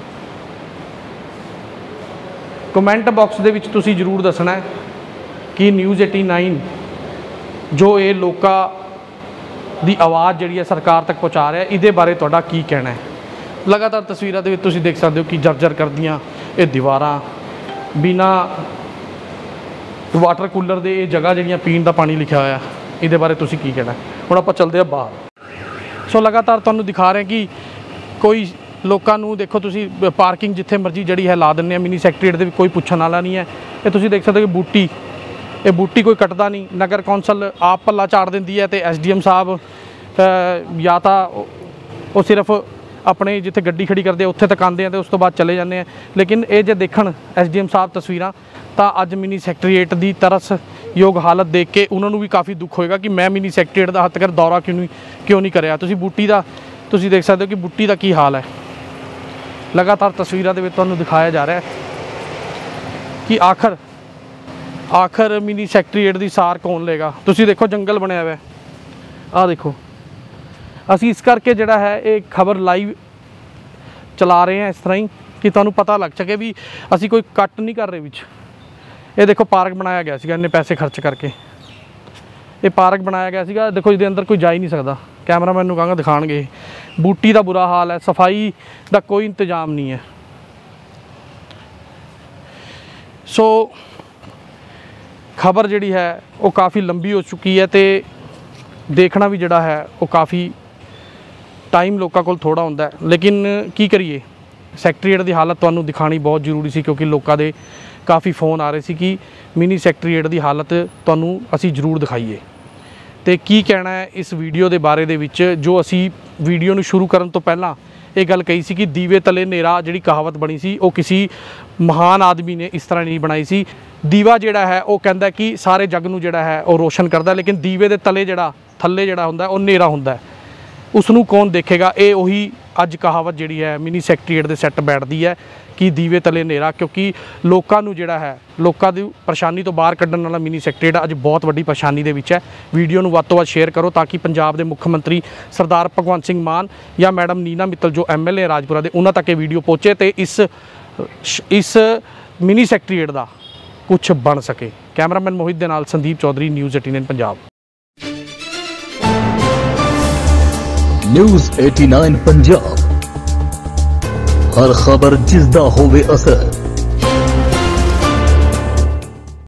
ਕਮੈਂਟ ਬਾਕਸ ਦੇ ਵਿੱਚ ਤੁਸੀਂ ਜ਼ਰੂਰ ਦੱਸਣਾ ਹੈ ਕਿ ਨਿਊਜ਼ 89 ਜੋ ਇਹ ਲੋਕਾਂ ਦੀ ਆਵਾਜ਼ ਜਿਹੜੀ ਹੈ ਸਰਕਾਰ ਤੱਕ ਪਹੁੰਚਾ ਰਿਹਾ, ਇਹਦੇ ਬਾਰੇ ਤੁਹਾਡਾ ਕੀ ਕਹਿਣਾ ਹੈ। ਲਗਾਤਾਰ ਤਸਵੀਰਾਂ ਦੇ ਵਿੱਚ ਤੁਸੀਂ ਦੇਖ ਸਕਦੇ ਹੋ ਕਿ ਜਰਜਰ ਕਰਦੀਆਂ ਇਹ ਦੀਵਾਰਾਂ, ਬਿਨਾਂ ਵਾਟਰ ਕੂਲਰ ਦੇ ਇਹ ਜਗ੍ਹਾ ਜਿਹੜੀਆਂ ਪੀਣ ਦਾ ਪਾਣੀ ਲਿਖਿਆ ਹੋਇਆ, ਇਹਦੇ ਬਾਰੇ ਤੁਸੀਂ ਕੀ ਕਹਿਣਾ। ਹੁਣ ਆਪਾਂ ਚੱਲਦੇ ਹਾਂ ਬਾਹਰ। ਸੋ ਲਗਾਤਾਰ ਤੁਹਾਨੂੰ ਦਿਖਾ ਰਹੇ ਕਿ ਕੋਈ ਲੋਕਾਂ ਨੂੰ ਦੇਖੋ ਤੁਸੀਂ ਪਾਰਕਿੰਗ ਜਿੱਥੇ ਮਰਜ਼ੀ ਜਿਹੜੀ ਹੈ ਲਾ ਦਿੰਦੇ ਆ। ਮਿਨੀ ਸੈਕਟਰੀਏਟ ਦੇ ਵੀ ਕੋਈ ਪੁੱਛਣ ਵਾਲਾ ਨਹੀਂ ਹੈ। ਇਹ ਤੁਸੀਂ ਦੇਖ ਸਕਦੇ ਹੋ ਕਿ ਬੂਟੀ ਕੋਈ ਕੱਟਦਾ ਨਹੀਂ। ਨਗਰ ਕੌਂਸਲ ਆਪ ਪੱਲਾ ਝਾੜ ਦਿੰਦੀ ਹੈ ਤੇ SDM ਸਾਹਿਬ ਜਾਂ ਤਾਂ ਉਹ ਸਿਰਫ ਆਪਣੇ ਜਿੱਥੇ ਗੱਡੀ ਖੜੀ ਕਰਦੇ ਉੱਥੇ ਤੱਕ ਆਉਂਦੇ ਆ ਤੇ ਉਸ ਤੋਂ ਬਾਅਦ ਚਲੇ ਜਾਂਦੇ ਆ। ਲੇਕਿਨ ਇਹ ਜੇ ਦੇਖਣ SDM ਸਾਹਿਬ ਤਸਵੀਰਾਂ ਤਾਂ ਅੱਜ ਮਿਨੀ ਸੈਕਟਰੀਏਟ ਦੀ ਤਰਸਯੋਗ ਹਾਲਤ ਦੇਖ ਕੇ ਉਹਨਾਂ ਨੂੰ ਵੀ ਕਾਫੀ ਦੁੱਖ ਹੋਏਗਾ ਕਿ ਮੈਂ ਮਿਨੀ ਸੈਕਟਰੀਏਟ ਦਾ ਹੱਦ ਤੱਕ ਦੌਰਾ ਕਿਉਂ ਨਹੀਂ ਕਰਿਆ। ਤੁਸੀਂ ਬੂਟੀ ਦਾ ਤੁਸੀਂ ਦੇਖ ਸਕਦੇ ਹੋ ਕਿ ਬੂਟੀ ਦਾ ਕੀ ਹਾਲ ਹੈ। ਲਗਾਤਾਰ ਤਸਵੀਰਾਂ ਦੇ ਵਿੱਚ ਤੁਹਾਨੂੰ ਦਿਖਾਇਆ ਜਾ ਰਿਹਾ ਕਿ ਆਖਰ ਮਿਨੀ ਸੈਕਟਰੀਏਟ ਦੀ ਸਾਰ ਕੌਣ ਲਏਗਾ। ਤੁਸੀਂ ਦੇਖੋ ਜੰਗਲ ਬਣਿਆ ਹੋਇਆ, ਆਹ ਦੇਖੋ। ਅਸੀਂ ਇਸ ਕਰਕੇ ਜਿਹੜਾ ਹੈ ਇਹ ਖਬਰ ਲਾਈਵ ਚਲਾ ਰਹੇ ਹਾਂ ਇਸ ਤਰ੍ਹਾਂ ਹੀ ਕਿ ਤੁਹਾਨੂੰ ਪਤਾ ਲੱਗ ਸਕੇ ਵੀ ਅਸੀਂ ਕੋਈ ਕੱਟ ਨਹੀਂ ਕਰ ਰਹੇ ਵਿੱਚ। ਇਹ ਦੇਖੋ ਪਾਰਕ ਬਣਾਇਆ ਗਿਆ ਸੀਗਾ ਇੰਨੇ ਪੈਸੇ ਖਰਚ ਕਰਕੇ। ਇਹ ਪਾਰਕ ਬਣਾਇਆ ਗਿਆ ਸੀਗਾ, ਦੇਖੋ ਇਹਦੇ ਅੰਦਰ ਕੋਈ ਜਾ ਹੀ ਨਹੀਂ ਸਕਦਾ। ਕੈਮਰਾਮੈਨ ਨੂੰ ਕਹਾਂਗਾ ਦਿਖਾਣਗੇ। ਬੂਟੀ ਦਾ ਬੁਰਾ ਹਾਲ ਹੈ, ਸਫਾਈ ਦਾ ਕੋਈ ਇੰਤਜ਼ਾਮ ਨਹੀਂ ਹੈ। ਸੋ ਖਬਰ ਜਿਹੜੀ ਹੈ ਉਹ ਕਾफ़ी ਲੰਬੀ ਹੋ ਚੁੱਕੀ ਹੈ ਤੇ ਦੇਖਣਾ ਵੀ ਜਿਹੜਾ ਹੈ ਉਹ ਕਾफ़ी ਟਾਈਮ ਲੋਕਾਂ ਕੋਲ ਥੋੜ੍ਹਾ ਹੁੰਦਾ ਹੈ। ਲੇਕਿਨ ਕੀ ਕਰੀਏ, ਸੈਕਟਰੀਏਟ ਦੀ ਹਾਲਤ ਤੁਹਾਨੂੰ ਦਿਖਾਣੀ ਬਹੁਤ ਜ਼ਰੂਰੀ ਸੀ ਕਿਉਂਕਿ ਲੋਕਾਂ ਦੇ ਕਾफ़ी फ़ोन ਆ ਰਹੇ ਸੀ ਕਿ ਮਿਨੀ ਸੈਕਟਰੀਏਟ ਦੀ ਹਾਲਤ ਤੁਹਾਨੂੰ ਅਸੀਂ ਜ਼ਰੂਰ ਦਿਖਾਈਏ। ਤੇ ਕੀ ਕਹਿਣਾ ਹੈ ਇਸ ਵੀਡੀਓ ਦੇ ਬਾਰੇ ਦੇ ਵਿੱਚ। ਜੋ ਅਸੀਂ ਵੀਡੀਓ ਨੂੰ ਸ਼ੁਰੂ ਕਰਨ ਤੋਂ ਪਹਿਲਾਂ ਇਹ ਗੱਲ ਕਹੀ ਸੀ ਕਿ ਦੀਵੇ ਤਲੇ ਹਨੇਰਾ ਜਿਹੜੀ ਕਹਾਵਤ ਬਣੀ ਸੀ ਉਹ ਕਿਸੇ ਮਹਾਨ ਆਦਮੀ ਨੇ ਇਸ ਤਰ੍ਹਾਂ ਨਹੀਂ ਬਣਾਈ ਸੀ। ਦੀਵਾ ਜਿਹੜਾ ਹੈ ਉਹ ਕਹਿੰਦਾ ਕਿ ਸਾਰੇ ਜੱਗ ਨੂੰ ਜਿਹੜਾ ਹੈ ਉਹ ਰੋਸ਼ਨ ਕਰਦਾ, ਲੇਕਿਨ ਦੀਵੇ ਦੇ ਥੱਲੇ ਜਿਹੜਾ ਹੁੰਦਾ ਉਹ ਹਨੇਰਾ ਹੁੰਦਾ, ਉਸ ਨੂੰ ਕੌਣ ਦੇਖੇਗਾ। ਇਹ ਉਹੀ ਅੱਜ ਕਹਾਵਤ ਜਿਹੜੀ ਹੈ ਮਿਨੀ ਸੈਕਟਰੀਏਟ ਦੇ ਸੈੱਟ ਬੈਠਦੀ ਹੈ ਕਿ ਦੀਵੇ ਤਲੇ ਹਨੇਰਾ, ਕਿਉਂਕਿ ਲੋਕਾਂ ਨੂੰ ਜਿਹੜਾ ਹੈ ਲੋਕਾਂ ਦੀ ਪਰੇਸ਼ਾਨੀ ਤੋਂ ਬਾਹਰ ਕੱਢਣ ਵਾਲਾ ਮਿਨੀ ਸੈਕਟਰੀਏਟ ਅੱਜ ਬਹੁਤ ਵੱਡੀ ਪਰੇਸ਼ਾਨੀ ਦੇ ਵਿੱਚ ਹੈ। ਵੀਡੀਓ ਨੂੰ ਵੱਧ ਤੋਂ ਵੱਧ ਸ਼ੇਅਰ ਕਰੋ ਤਾਂ ਕਿ ਪੰਜਾਬ ਦੇ ਮੁੱਖ ਮੰਤਰੀ ਸਰਦਾਰ ਭਗਵੰਤ ਸਿੰਘ ਮਾਨ ਜਾਂ ਮੈਡਮ ਨੀਨਾ ਮਿੱਤਲ ਜੋ MLA ਰਾਜਪੁਰਾ ਦੇ, ਉਹਨਾਂ ਤੱਕ ਇਹ ਵੀਡੀਓ ਪਹੁੰਚੇ ਤੇ ਇਸ ਮਿਨੀ ਸੈਕਟਰੀਏਟ ਦਾ ਕੁਛ ਬਣ ਸਕੇ। ਕੈਮਰਾਮੈਨ ਮੋਹਿਤ ਦੇ ਨਾਲ ਸੰਦੀਪ ਚੌਧਰੀ, ਨਿਊਜ਼ 89 ਪੰਜਾਬ। ਨਿਊਜ਼ 89 ਪੰਜਾਬ, ਹਰ ਖਬਰ ਜਿਸ ਦਾ ਹੋਵੇ ਅਸਰ।